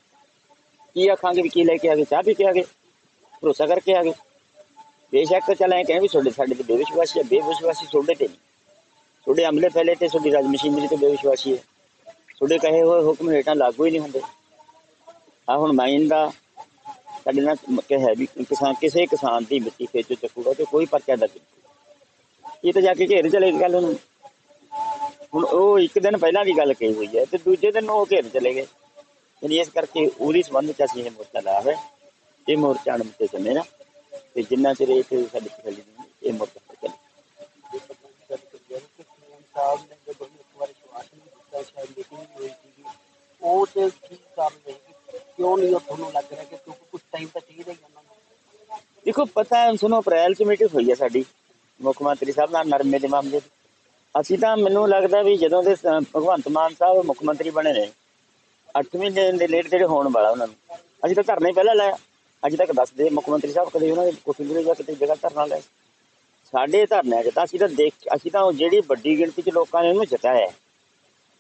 ਕੀ ਆਖਾਂਗੇ ਵੀ ਕੀ ਲੈ ਕੇ ਆ ਗਏ, ਚਾਹ ਪੀ ਕੇ ਆ ਗਏ, ਭਰੋਸਾ ਕਰਕੇ ਆ ਗਏ। ਬੇਸ਼ੱਕ ਚੱਲ ਐਂ ਕਹੇ ਵੀ ਤੁਹਾਡੇ ਸਾਡੇ 'ਤੇ ਬੇਵਿਸ਼ਵਾਸੀ ਹੈ, ਬੇਵਿਸ਼ਵਾਸੀ ਤੁਹਾਡੇ 'ਤੇ ਨਹੀਂ, ਤੁਹਾਡੇ ਅਮਲੇ ਫੈਲੇ 'ਤੇ ਤੁਹਾਡੀ ਰਾਜ ਮਸ਼ੀਨਰੀ 'ਤੇ ਬੇਵਿਸ਼ਵਾਸੀ ਹੈ। ਤੁਹਾਡੇ ਕਹੇ ਹੋਏ ਹੁਕਮ ਹੇਠਾਂ ਲਾਗੂ ਹੀ ਨਹੀਂ ਹੁੰਦੇ। ਆਹ ਹੁਣ ਮਾਈਨ ਦਾ ਸਾਡੇ ਨਾਲ ਕਿਹਾ ਵੀ ਕਿਸਾਨ ਕਿਸੇ ਕਿਸਾਨ ਦੀ ਮਿੱਟੀ ਖੇਤ 'ਚੋਂ ਚੱਕੂਗਾ ਤੇ ਕੋਈ ਪਰਚਾ ਦਰਜ ਨਹੀਂ। ਇਹ ਤਾਂ ਜਾ ਕੇ ਘੇਰ ਚਲੇ ਗੱਲ ਨੂੰ। ਹੁਣ ਉਹ ਇੱਕ ਦਿਨ ਪਹਿਲਾਂ ਦੀ ਗੱਲ ਕਹੀ ਹੋਈ ਹੈ ਤੇ ਦੂਜੇ ਦਿਨ ਉਹ ਘੇਰ ਚਲੇ ਗਏ। ਯਾਨੀ ਇਸ ਕਰਕੇ ਉਹਦੀ ਸੰਬੰਧ 'ਚ ਅਸੀਂ ਇਹ ਮੋਰਚਾ ਲਾਇਆ ਹੈ। ਇਹ ਮੋਰਚਾ ਅਣਮਿੱਥੇ ਸਮੇਂ ਨਾ, ਤੇ ਜਿੰਨਾ ਚਿਰ ਇਹ ਸਾਡੀ ਤਸੱਲੀ ਨਹੀਂ ਇਹ ਮੋਰਚਾ ਚੱਲੇ। ਉਹ ਤੇ ਕੀ ਕਾਰਨ ਹੈ, ਕਿਉਂ ਨਹੀਂ ਉਹ ਤੁਹਾਨੂੰ ਲੱਗ ਰਿਹਾ ਕਿ ਕਿਉਂਕਿ ਕੁਝ ਟਾਈਮ ਤਾਂ ਚਾਹੀਦਾ ਹੀ ਉਹਨਾਂ ਨੂੰ। ਦੇਖੋ ਪਤਾ ਹੈ, ਸੁਣੋ ਅਪ੍ਰੈਲ 'ਚ ਮੀਟਿੰਗ ਹੋਈ ਹੈ ਸਾਡੀ ਮੁੱਖ ਮੰਤਰੀ ਸਾਹਿਬ ਨਾਲ ਨਰਮੇ ਦੇ ਮਾਮਲੇ 'ਚ। ਅਸੀਂ ਤਾਂ ਮੈਨੂੰ ਲੱਗਦਾ ਵੀ ਜਦੋਂ ਦੇ ਭਗਵੰਤ ਮਾਨ ਸਾਹਿਬ ਮੁੱਖ ਮੰਤਰੀ ਬਣੇ ਨੇ, ਅੱਠ ਮਹੀਨੇ ਦੇ ਲੇਟ ਜਿਹੜੇ ਹੋਣ ਵਾਲਾ ਉਹਨਾਂ ਨੂੰ, ਅਸੀਂ ਤਾਂ ਧਰਨਾ ਹੀ ਪਹਿਲਾਂ ਲਾਇਆ। ਅੱਜ ਤੱਕ ਦੱਸਦੇ ਮੁੱਖ ਮੰਤਰੀ ਸਾਹਿਬ ਕਦੇ ਉਹਨਾਂ ਦੇ ਕੋਠੀ ਮਿਲੇ ਜਾਂ ਕਿਤੇ ਜਗ੍ਹਾ ਧਰਨਾ ਲਾਇਆ। ਸਾਡੇ ਧਰਨਿਆਂ 'ਚ ਤਾਂ ਅਸੀਂ ਤਾਂ ਦੇਖ ਅਸੀਂ ਤਾਂ ਜਿਹੜੀ ਵੱਡੀ ਗਿਣਤੀ 'ਚ ਲੋਕਾਂ ਨੇ ਉਹਨੂੰ ਜਿਤਾਇਆ,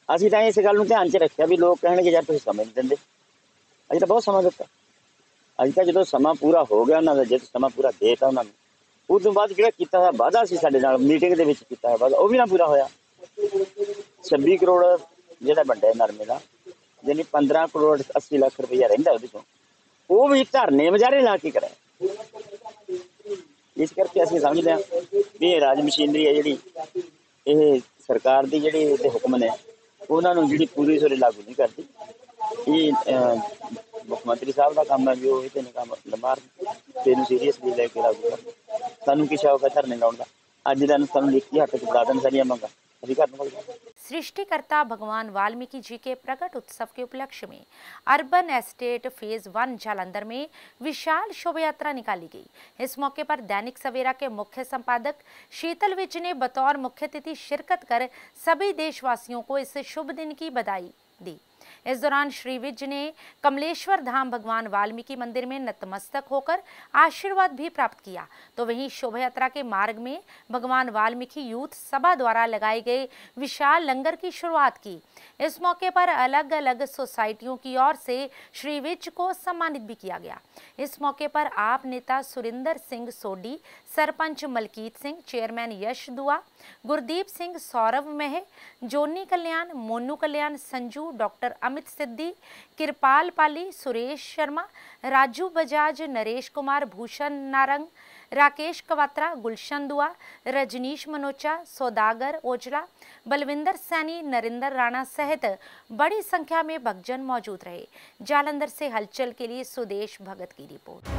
ਅਸੀਂ ਤਾਂ ਇਸ ਗੱਲ ਨੂੰ ਧਿਆਨ 'ਚ ਰੱਖਿਆ ਵੀ ਲੋਕ ਕਹਿਣਗੇ ਯਾਰ ਤੁਸੀਂ ਸਮਝ ਨਹੀਂ ਦਿੰਦੇ। ਅਸੀਂ ਤਾਂ ਬਹੁਤ ਸਮਾਂ ਦਿੱਤਾ। ਅਸੀਂ ਤਾਂ ਜਦੋਂ ਸਮਾਂ ਪੂਰਾ ਹੋ ਗਿਆ ਉਹਨਾਂ ਦਾ, ਜਦ ਸਮਾਂ ਪੂਰਾ ਦੇਤਾ ਉਹਨਾਂ ਨੂੰ, ਉਸ ਤੋਂ ਬਾਅਦ ਜਿਹੜਾ ਕੀਤਾ ਹੋਇਆ ਵਾਅਦਾ ਸੀ ਸਾਡੇ ਨਾਲ ਮੀਟਿੰਗ ਦੇ ਵਿੱਚ ਕੀਤਾ ਹੋਇਆ ਵਾਅਦਾ, ਉਹ ਵੀ ਨਾ ਪੂਰਾ ਹੋਇਆ। ਛੱਬੀ ਕਰੋੜ ਜਿਹੜਾ ਵੰਡਿਆ ਨਰਮੇ ਦਾ, ਯਾਨੀ ਪੰਦਰਾਂ ਕਰੋੜ ਅੱਸੀ ਲੱਖ ਰੁਪਈਆ ਰਹਿੰਦਾ ਉਹਦੇ 'ਚੋਂ, ਉਹ ਵੀ ਧਰਨੇ ਮੁਜ਼ਾਹਰੇ ਲਾ ਕੇ ਕਰਾਇਆ। ਇਸ ਕਰਕੇ ਅਸੀਂ ਸਮਝਦੇ ਹਾਂ ਵੀ ਇਹ ਰਾਜ ਮਸ਼ੀਨਰੀ ਹੈ ਜਿਹੜੀ, ਇਹ ਸਰਕਾਰ ਦੀ ਜਿਹੜੀ ਇਹਦੇ ਹੁਕਮ ਨੇ ਉਹਨਾਂ ਨੂੰ ਜਿਹੜੀ ਪੂਰੀ ਸੋਰੇ ਲਾਗੂ ਨਹੀਂ ਕਰਦੀ। ਇਹ ਮੁੱਖ ਮੰਤਰੀ ਸਾਹਿਬ ਦਾ ਕੰਮ ਹੈ ਵੀ ਉਹ ਇਹਦੇ ਕੰਮ ਲਮਾਰ ਤੇ ਇਹਨੂੰ ਸੀਰੀਅਸਲੀ ਲੈ ਕੇ ਲਾਗੂ ਕਰਨ। ਸਾਨੂੰ ਕੀ ਸ਼ੌਕ ਹੈ ਧਰਨੇ ਲਾਉਣ ਦਾ? ਅੱਜ ਦਾ ਸਾਨੂੰ ਲਿਖਤੀ हक च बता दें सारिया मांगा अभी घर में। सृष्टिकर्ता भगवान वाल्मीकि जी के प्रकट उत्सव के उपलक्ष्य में urban estate phase one Jalandhar में विशाल शोभा यात्रा निकाली गई। इस मौके पर दैनिक सवेरा के मुख्य संपादक शीतल विज ने बतौर मुख्य अतिथि शिरकत कर सभी देशवासियों को इस शुभ दिन की बधाई दी। इस दौरान श्री विज ने कमलेश्वर धाम भगवान वाल्मीकि मंदिर में नतमस्तक होकर आशीर्वाद भी प्राप्त किया। तो वहीं शोभा यात्रा के मार्ग में भगवान वाल्मीकि यूथ सभा द्वारा लगाए गए विशाल लंगर की शुरुआत की। इस मौके पर अलग अलग सोसाइटियों की ओर से श्री विज को सम्मानित भी किया गया। इस मौके पर आप नेता सुरिंदर सिंह सोडी, सरपंच मलकीत सिंह, चेयरमैन यश दुआ, गुरदीप सिंह, सौरभ मेह, जोनी कल्याण, मोनू कल्याण, संजू, डॉक्टर अमित सिद्धि, कृपाल पाली, सुरेश शर्मा, राजू बजाज, नरेश कुमार, भूषण नारंग, राकेश कवात्रा, गुलशन दुआ, रजनीश मनोचा, सौदागर ओजला, बलविंदर सैनी, नरिंदर राणा सहित बड़ी संख्या में भक्तजन मौजूद रहे। जालंधर से हलचल के लिए सुदेश भगत की रिपोर्ट।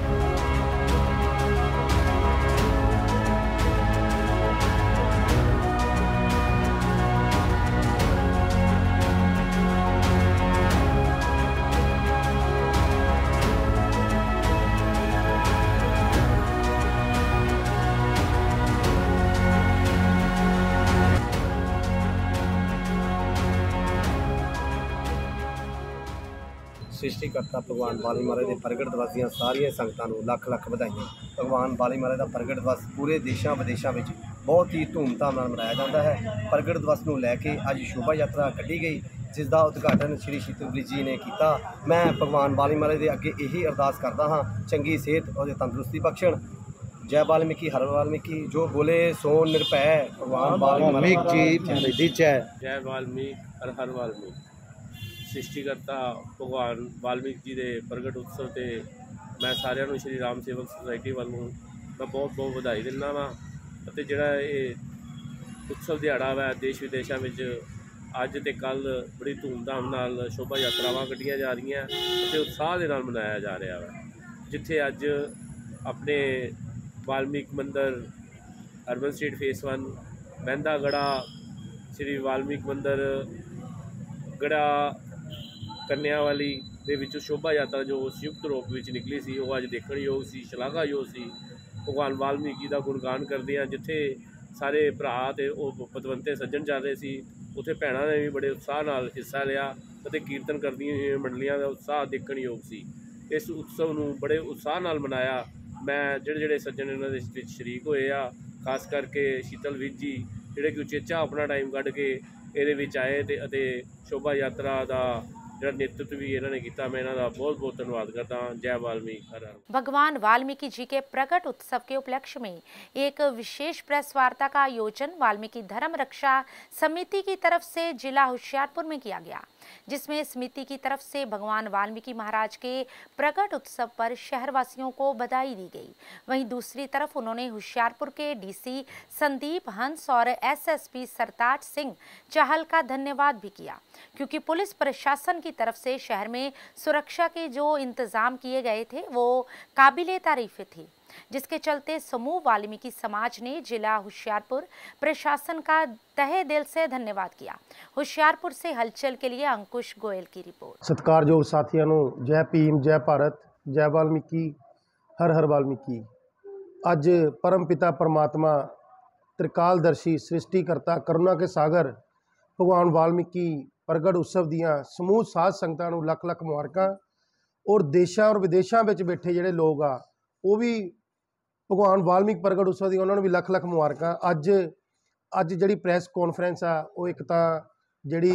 सृष्टिकर्ता भगवान वाल्मीकि महाराज के प्रगट दिवस ਦੀਆਂ ਸਾਰੀਆਂ ਸੰਗਤਾਂ ਨੂੰ ਲੱਖ ਲੱਖ ਵਧਾਈਆਂ। ਭਗਵਾਨ ਵਾल्मीकि महाराज ਦਾ ਪ੍ਰਗਟ ਦਿਵਸ ਪੂਰੇ ਦੇਸ਼ਾਂ ਵਿਦੇਸ਼ਾਂ ਵਿੱਚ ਬਹੁਤ ਹੀ ਧੂਮਧਾਮ ਨਾਲ ਮਨਾਇਆ ਜਾਂਦਾ ਹੈ। ਪ੍ਰਗਟ ਦਿਵਸ ਨੂੰ ਲੈ ਕੇ ਅੱਜ ਸ਼ੋਭਾ ਯਾਤਰਾ ਕੱਢੀ ਗਈ, ਜਿਸ ਦਾ ਉਦਘਾਟਨ ਸ਼੍ਰੀ ਸ਼ੀਤਲ ਵਿਜ ਜੀ ਨੇ ਕੀਤਾ। ਮੈਂ ਭਗਵਾਨ ਵਾल्मीकि महाराज ਦੇ ਅੱਗੇ ਇਹੀ ਅਰਦਾਸ ਕਰਦਾ ਹਾਂ, ਚੰਗੀ ਸਿਹਤ और ਤੰਦਰੁਸਤੀ ਬਖਸ਼ਣ। जय वाल्मीकि हर वाल्मीकि जो बोले सो निरभै भगवान वाल्मीकि जी जय। जय वाल्मीकि हर हर वाल्मीकि। सृष्टिकर्ता भगवान वाल्मीकि जी के प्रगट उत्सव से मैं सारिਆਂ ਨੂੰ श्री राम सेवक सोसाइटी वालों मैं बहुत बहुत बधाई दिंदा वा। ਅਤੇ ਜਿਹੜਾ ਇਹ ਉਤਸਵ ਦਿਹਾੜਾ ਵਾ ਦੇਸ਼ ਵਿਦੇਸ਼ਾਂ ਵਿੱਚ ਅੱਜ ਤੇ ਕੱਲ ਬੜੀ ਧੂਮਧਾਮ ਨਾਲ ਸ਼ੋਭਾ ਯਾਤਰਾਵਾਂ ਕੱਢੀਆਂ ਜਾ ਰਹੀਆਂ ਅਤੇ ਉਤਸ਼ਾਹ ਦੇ ਨਾਲ ਮਨਾਇਆ ਜਾ ਰਿਹਾ ਵਾ। ਜਿੱਥੇ ਅੱਜ ਆਪਣੇ वाल्मीकि मंदिर अर्बन स्टेट फेस वन मਹਿੰਦਾ ਗੜਾ श्री वाल्मीकि मंदिर गड़ा ਕੰਨਿਆਵਾਲੀ ਦੇ ਵਿੱਚ ਸ਼ੋਭਾ ਯਾਤਰਾ ਜੋ ਸੰਯੁਕਤ ਰੂਪ ਵਿੱਚ ਨਿਕਲੀ ਸੀ ਉਹ ਅੱਜ ਦੇਖਣਯੋਗ ਸੀ, ਸ਼ਲਾਘਾਯੋਗ ਸੀ। ਭਗਵਾਨ ਵਾਲਮੀਕੀ ਦਾ ਗੁਣਗਾਨ ਕਰਦੇ ਹਾਂ। ਜਿੱਥੇ ਸਾਰੇ ਭਰਾ ਅਤੇ ਉਹ ਪਤਵੰਤੇ ਸੱਜਣ ਚੱਲ ਰਹੇ ਸੀ, ਉੱਥੇ ਭੈਣਾਂ ਨੇ ਵੀ ਬੜੇ ਉਤਸ਼ਾਹ ਨਾਲ ਹਿੱਸਾ ਲਿਆ ਅਤੇ ਕੀਰਤਨ ਕਰਦੀਆਂ ਹੋਈਆਂ ਮੰਡਲੀਆਂ ਦਾ ਉਤਸ਼ਾਹ ਦੇਖਣਯੋਗ ਸੀ। ਇਸ ਉਤਸਵ ਨੂੰ ਬੜੇ ਉਤਸ਼ਾਹ ਨਾਲ ਮਨਾਇਆ। ਮੈਂ ਜਿਹੜੇ ਜਿਹੜੇ ਸੱਜਣ ਇਹਨਾਂ ਦੇ ਵਿੱਚ ਸ਼ਰੀਕ ਹੋਏ ਆ, ਖਾਸ ਕਰਕੇ ਸ਼ੀਤਲ ਵਿਜ ਜੀ ਜਿਹੜੇ ਕਿ ਉਚੇਚਾ ਆਪਣਾ ਟਾਈਮ ਕੱਢ ਕੇ ਇਹਦੇ ਵਿੱਚ ਆਏ ਤੇ ਅਤੇ ਸ਼ੋਭਾ ਯਾਤਰਾ ਦਾ ਜਿਹੜਾ नेतृत्व भी इन्होंने किया, मैं इन्हों का बहुत बहुत धन्यवाद करता हूँ। जय वाल्मीकि। भगवान वाल्मीकि जी के प्रकट उत्सव के उपलक्ष्य में एक विशेष प्रेस वार्ता का आयोजन वाल्मीकि धर्म रक्षा समिति की तरफ से जिला होशियारपुर में किया गया, जिसमें समिति की तरफ से भगवान वाल्मीकि महाराज के प्रकट उत्सव पर शहरवासियों को बधाई दी गई। वहीं दूसरी तरफ उन्होंने होशियारपुर के डीसी संदीप हंस और एसएसपी सरताज सिंह चाहल का धन्यवाद भी किया, क्योंकि पुलिस प्रशासन की तरफ से शहर में सुरक्षा के जो इंतजाम किए गए थे वो काबिले तारीफ थे, जिसके चलते समूह वाल्मीकि समाज ने जिला होशियारपुर प्रशासन का तहे दिल से धन्यवाद किया। होशियारपुर से हलचल के लिए अंकुश गोयल की रिपोर्ट। सत्कारयोग साथियों ਨੂੰ जय भीम, जय भारत, जय वाल्मीकि, हर हर वाल्मीकि। ਅੱਜ परम पिता परमात्मा त्रिकालदर्शी सृष्टिकर्ता करुणा के सागर भगवान वाल्मीकि प्रगट उत्सव दियाँ समूह साध संगतां नूं लख लख मुबारकां। और देशां और विदेशां ਵਿੱਚ बैठे ਜਿਹੜੇ लोग आ ਉਹ भी भगवान वाल्मीकि प्रगट उत्सव दी उन्होंने भी लख लख मुबारकां। अज अज जिहड़ी प्रैस कॉन्फ्रेंस आ वो एक तां जिहड़ी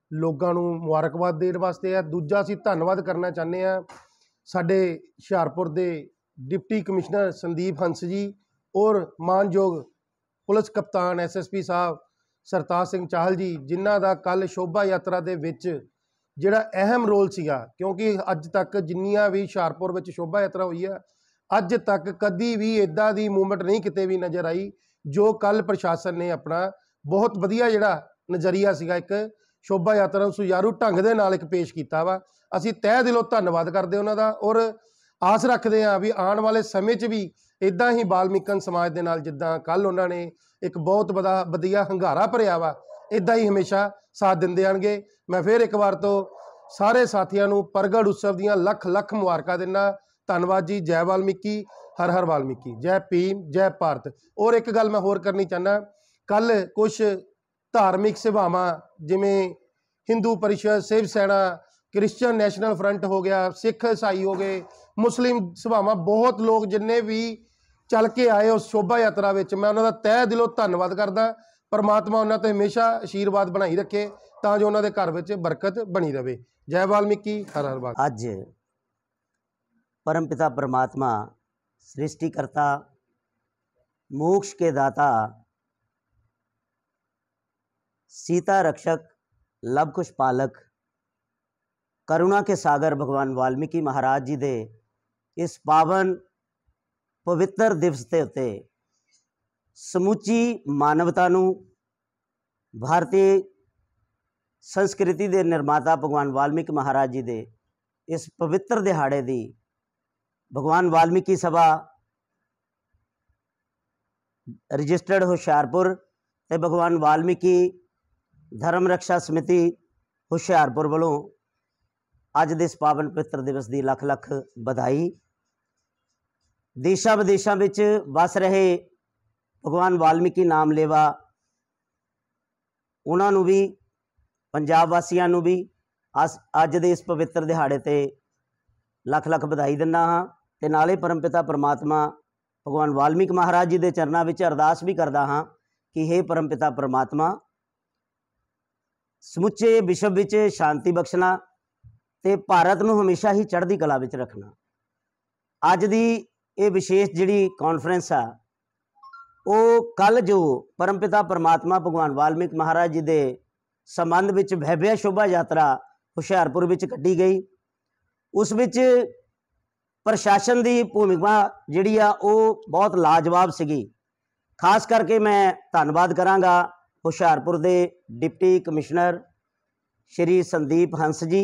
ਲੋਕਾਂ ਨੂੰ ਮੁਬਾਰਕਬਾਦ ਦੇਣ ਵਾਸਤੇ ਹੈ। ਦੂਜਾ ਅਸੀਂ ਧੰਨਵਾਦ ਕਰਨਾ ਚਾਹੁੰਦੇ ਹਾਂ ਸਾਡੇ ਹੁਸ਼ਿਆਰਪੁਰ ਦੇ ਡਿਪਟੀ ਕਮਿਸ਼ਨਰ ਸੰਦੀਪ ਹੰਸ ਜੀ ਔਰ ਮਾਨਯੋਗ ਪੁਲਿਸ ਕਪਤਾਨ ਐਸ ਐਸ ਪੀ ਸਾਹਿਬ ਸਰਤਾਜ ਸਿੰਘ ਚਾਹਲ ਜੀ, ਜਿਨ੍ਹਾਂ ਦਾ ਕੱਲ ਸ਼ੋਭਾ ਯਾਤਰਾ ਦੇ ਵਿੱਚ ਜਿਹੜਾ ਅਹਿਮ ਰੋਲ ਸੀਗਾ, ਕਿਉਂਕਿ ਅੱਜ ਤੱਕ ਜਿੰਨੀਆਂ ਵੀ ਹੁਸ਼ਿਆਰਪੁਰ ਵਿੱਚ ਸ਼ੋਭਾ ਯਾਤਰਾ ਹੋਈ ਹੈ ਅੱਜ ਤੱਕ ਕਦੀ ਵੀ ਇੱਦਾਂ ਦੀ ਮੂਵਮੈਂਟ ਨਹੀਂ ਕਿਤੇ ਵੀ ਨਜ਼ਰ ਆਈ ਜੋ ਕੱਲ ਪ੍ਰਸ਼ਾਸਨ ਨੇ ਆਪਣਾ ਬਹੁਤ ਵਧੀਆ ਜਿਹੜਾ ਨਜ਼ਰੀਆ ਸੀਗਾ ਇੱਕ ਸ਼ੋਭਾ ਯਾਤਰਾ ਨੂੰ ਸੁਚਾਰੂ ਢੰਗ ਦੇ ਨਾਲ ਇੱਕ ਪੇਸ਼ ਕੀਤਾ ਵਾ। ਅਸੀਂ ਤਹਿ ਦਿਲੋਂ ਧੰਨਵਾਦ ਕਰਦੇ ਉਹਨਾਂ ਦਾ ਔਰ ਆਸ ਰੱਖਦੇ ਹਾਂ ਵੀ ਆਉਣ ਵਾਲੇ ਸਮੇਂ 'ਚ ਵੀ ਇੱਦਾਂ ਹੀ ਬਾਲਮੀਕਨ ਸਮਾਜ ਦੇ ਨਾਲ ਜਿੱਦਾਂ ਕੱਲ ਉਹਨਾਂ ਨੇ ਇੱਕ ਬਹੁਤ ਬੜਾ ਵਧੀਆ ਹੰਗਾਰਾ ਭਰਿਆ ਵਾ, ਇੱਦਾਂ ਹੀ ਹਮੇਸ਼ਾ ਸਾਥ ਦਿੰਦੇ ਆਣਗੇ। ਮੈਂ ਫਿਰ ਇੱਕ ਵਾਰ ਤੋਂ ਸਾਰੇ ਸਾਥੀਆਂ ਨੂੰ ਪ੍ਰਗਟ ਉਤਸਵ ਦੀਆਂ ਲੱਖ ਲੱਖ ਮੁਬਾਰਕਾਂ ਦਿੰਦਾ। ਧੰਨਵਾਦ ਜੀ। ਜੈ ਵਾਲਮੀਕੀ, ਹਰ ਹਰ ਵਾਲਮੀਕੀ, ਜੈ ਭੀਮ, ਜੈ ਭਾਰਤ। ਔਰ ਇੱਕ ਗੱਲ ਮੈਂ ਹੋਰ ਕਰਨੀ ਚਾਹੁੰਦਾ, ਕੱਲ ਕੁਛ ਧਾਰਮਿਕ ਸਭਾਵਾਂ ਜਿਵੇਂ ਹਿੰਦੂ ਪਰਿਸ਼ਦ, Shiv Sena, Christian national front ਹੋ ਗਿਆ, ਸਿੱਖ ਈਸਾਈ ਹੋ ਗਏ, ਮੁਸਲਿਮ ਸਭਾਵਾਂ, ਬਹੁਤ ਲੋਕ ਜਿੰਨੇ ਵੀ ਚੱਲ ਕੇ ਆਏ ਉਸ ਸ਼ੋਭਾ ਯਾਤਰਾ ਵਿੱਚ, ਮੈਂ ਉਹਨਾਂ ਦਾ ਤਹਿ ਦਿਲੋਂ ਧੰਨਵਾਦ ਕਰਦਾ। ਪਰਮਾਤਮਾ ਉਹਨਾਂ ਤੇ ਹਮੇਸ਼ਾ ਆਸ਼ੀਰਵਾਦ ਬਣਾਈ ਰੱਖੇ ਤਾਂ ਜੋ ਉਹਨਾਂ ਦੇ ਘਰ ਵਿੱਚ ਬਰਕਤ ਬਣੀ ਰਹੇ। ਜੈ ਵਾਲਮੀਕੀ, ਹਰ ਹਰ ਵਾਲਮੀਕੀ। ਅੱਜ परमपिता परमात्मा सृष्टिकर्ता मोक्ष के दाता सीता रक्षक लवकुश पालक करुणा के सागर भगवान वाल्मीकि महाराज जी दे इस पावन पवित्र दिवस के उत्ते समूची मानवता नूं भारतीय संस्कृति के निर्माता भगवान वाल्मीकि महाराज जी दे इस पवित्र दिहाड़े दी भगवान वाल्मीकि सभा रजिस्टर्ड हुशियारपुर ते भगवान वाल्मीकि धर्म रक्षा समिति हुशियारपुर वालों अज दे इस पावन पवित्र दिवस की लख लख बधाई। देशा विदेशों में वस रहे भगवान वाल्मीकि नाम लेवा उन्होंने भी पंजाब वासियों को भी अस अज दे इस पवित्र दिहाड़े ते लख लख बधाई दिंदा हाँ। ते नाले परमपिता परमात्मा भगवान वाल्मीकि महाराज जी के चरणों में अरदास भी करदा हाँ कि हे परमपिता परमात्मा समुचे विश्व विच शांति बख्शना ते भारत नूं हमेशा ही चढ़दी कला विच रखना। अज दी ये विशेष जिहड़ी कॉन्फ्रेंस आ वो कल जो परमपिता परमात्मा भगवान वाल्मीकि महाराज जी के संबंध विच भव्य शोभा यात्रा हुशियारपुर विच कड्ढी गई, उस विच प्रशासन की भूमिका जिहड़ी आ वो बहुत लाजवाब सीगी। खास करके मैं धन्नवाद करांगा हुशियारपुर के डिप्टी कमिश्नर श्री संदीप हंस जी,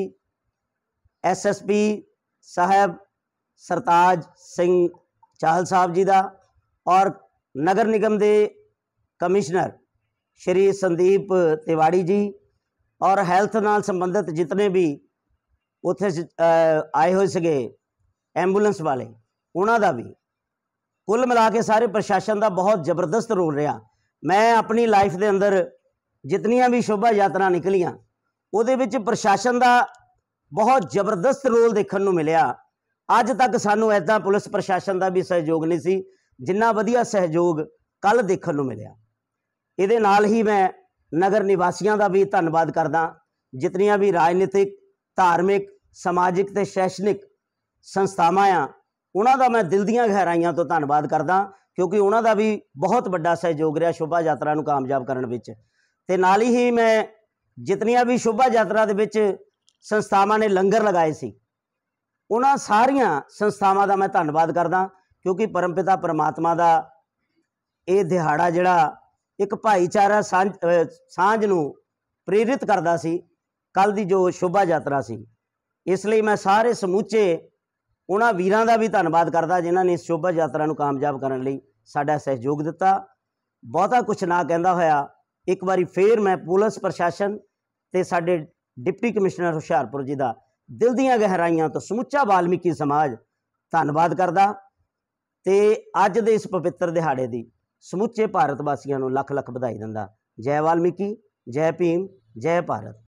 एस एस पी साहब सरताज सिंह चाहल साहब जी का और नगर निगम के कमिश्नर श्री संदीप तिवाड़ी जी और हैल्थ नाल संबंधित जितने भी उत्थे आए हुए सके एंबूलेंस वाले उन्हों का भी कुल मिला के सारे प्रशासन का बहुत जबरदस्त रोल रहा। मैं अपनी लाइफ के अंदर जितनियां भी शोभा यात्रा निकलियां उहदे विच प्रशासन का बहुत जबरदस्त रोल देखने को मिलिया। अज तक सानू ऐदा पुलिस प्रशासन का भी सहयोग नहीं सी जिन्ना वधिया सहयोग कल देखने को मिलिया। इहदे नाल ही मैं नगर निवासियों का भी धन्नवाद करदा, जितनियां भी राजनीतिक धार्मिक समाजिक ते शैक्षणिक संस्थावां आ उन्हां दा मैं दिल दीआं गहराइयां तो धन्नवाद करदा क्योंकि उन्हां दा भी बहुत बड़ा सहयोग रहा शोभा यात्रा नूं कामयाब करन विच। ते नाल ही मैं जितनियां भी शोभा यात्रा दे विच संस्थावां ने लंगर लगाए सी उन्हां सारियां संस्थावां दा मैं धन्नवाद करदा क्योंकि परमपिता परमात्मा दा ये दिहाड़ा जिहड़ा एक भाईचारा सांझ सांझ नूं प्रेरित करदा सी कल दी जो शोभा यात्रा सी। इसलिए मैं सारे समूचे उन्हां वीरां दा भी धन्नवाद करदा जिन्हां ने इस शोभा यात्रा नूं कामयाब करन लई साडा सहयोग दिता। बहुता कुछ ना कहंदा होया एक बारी फिर मैं पुलिस प्रशासन ते साडे डिप्टी कमिश्नर हुशियारपुर जी दा दिल दीआं गहराइयां तो समूचा वाल्मीकि समाज धन्नवाद करदा ते अज दे इस पवित्र दिहाड़े दी समूचे भारत वासियों नूं लख लख बधाई दिंदा। जय वाल्मीकि, जय भीम, जय भारत।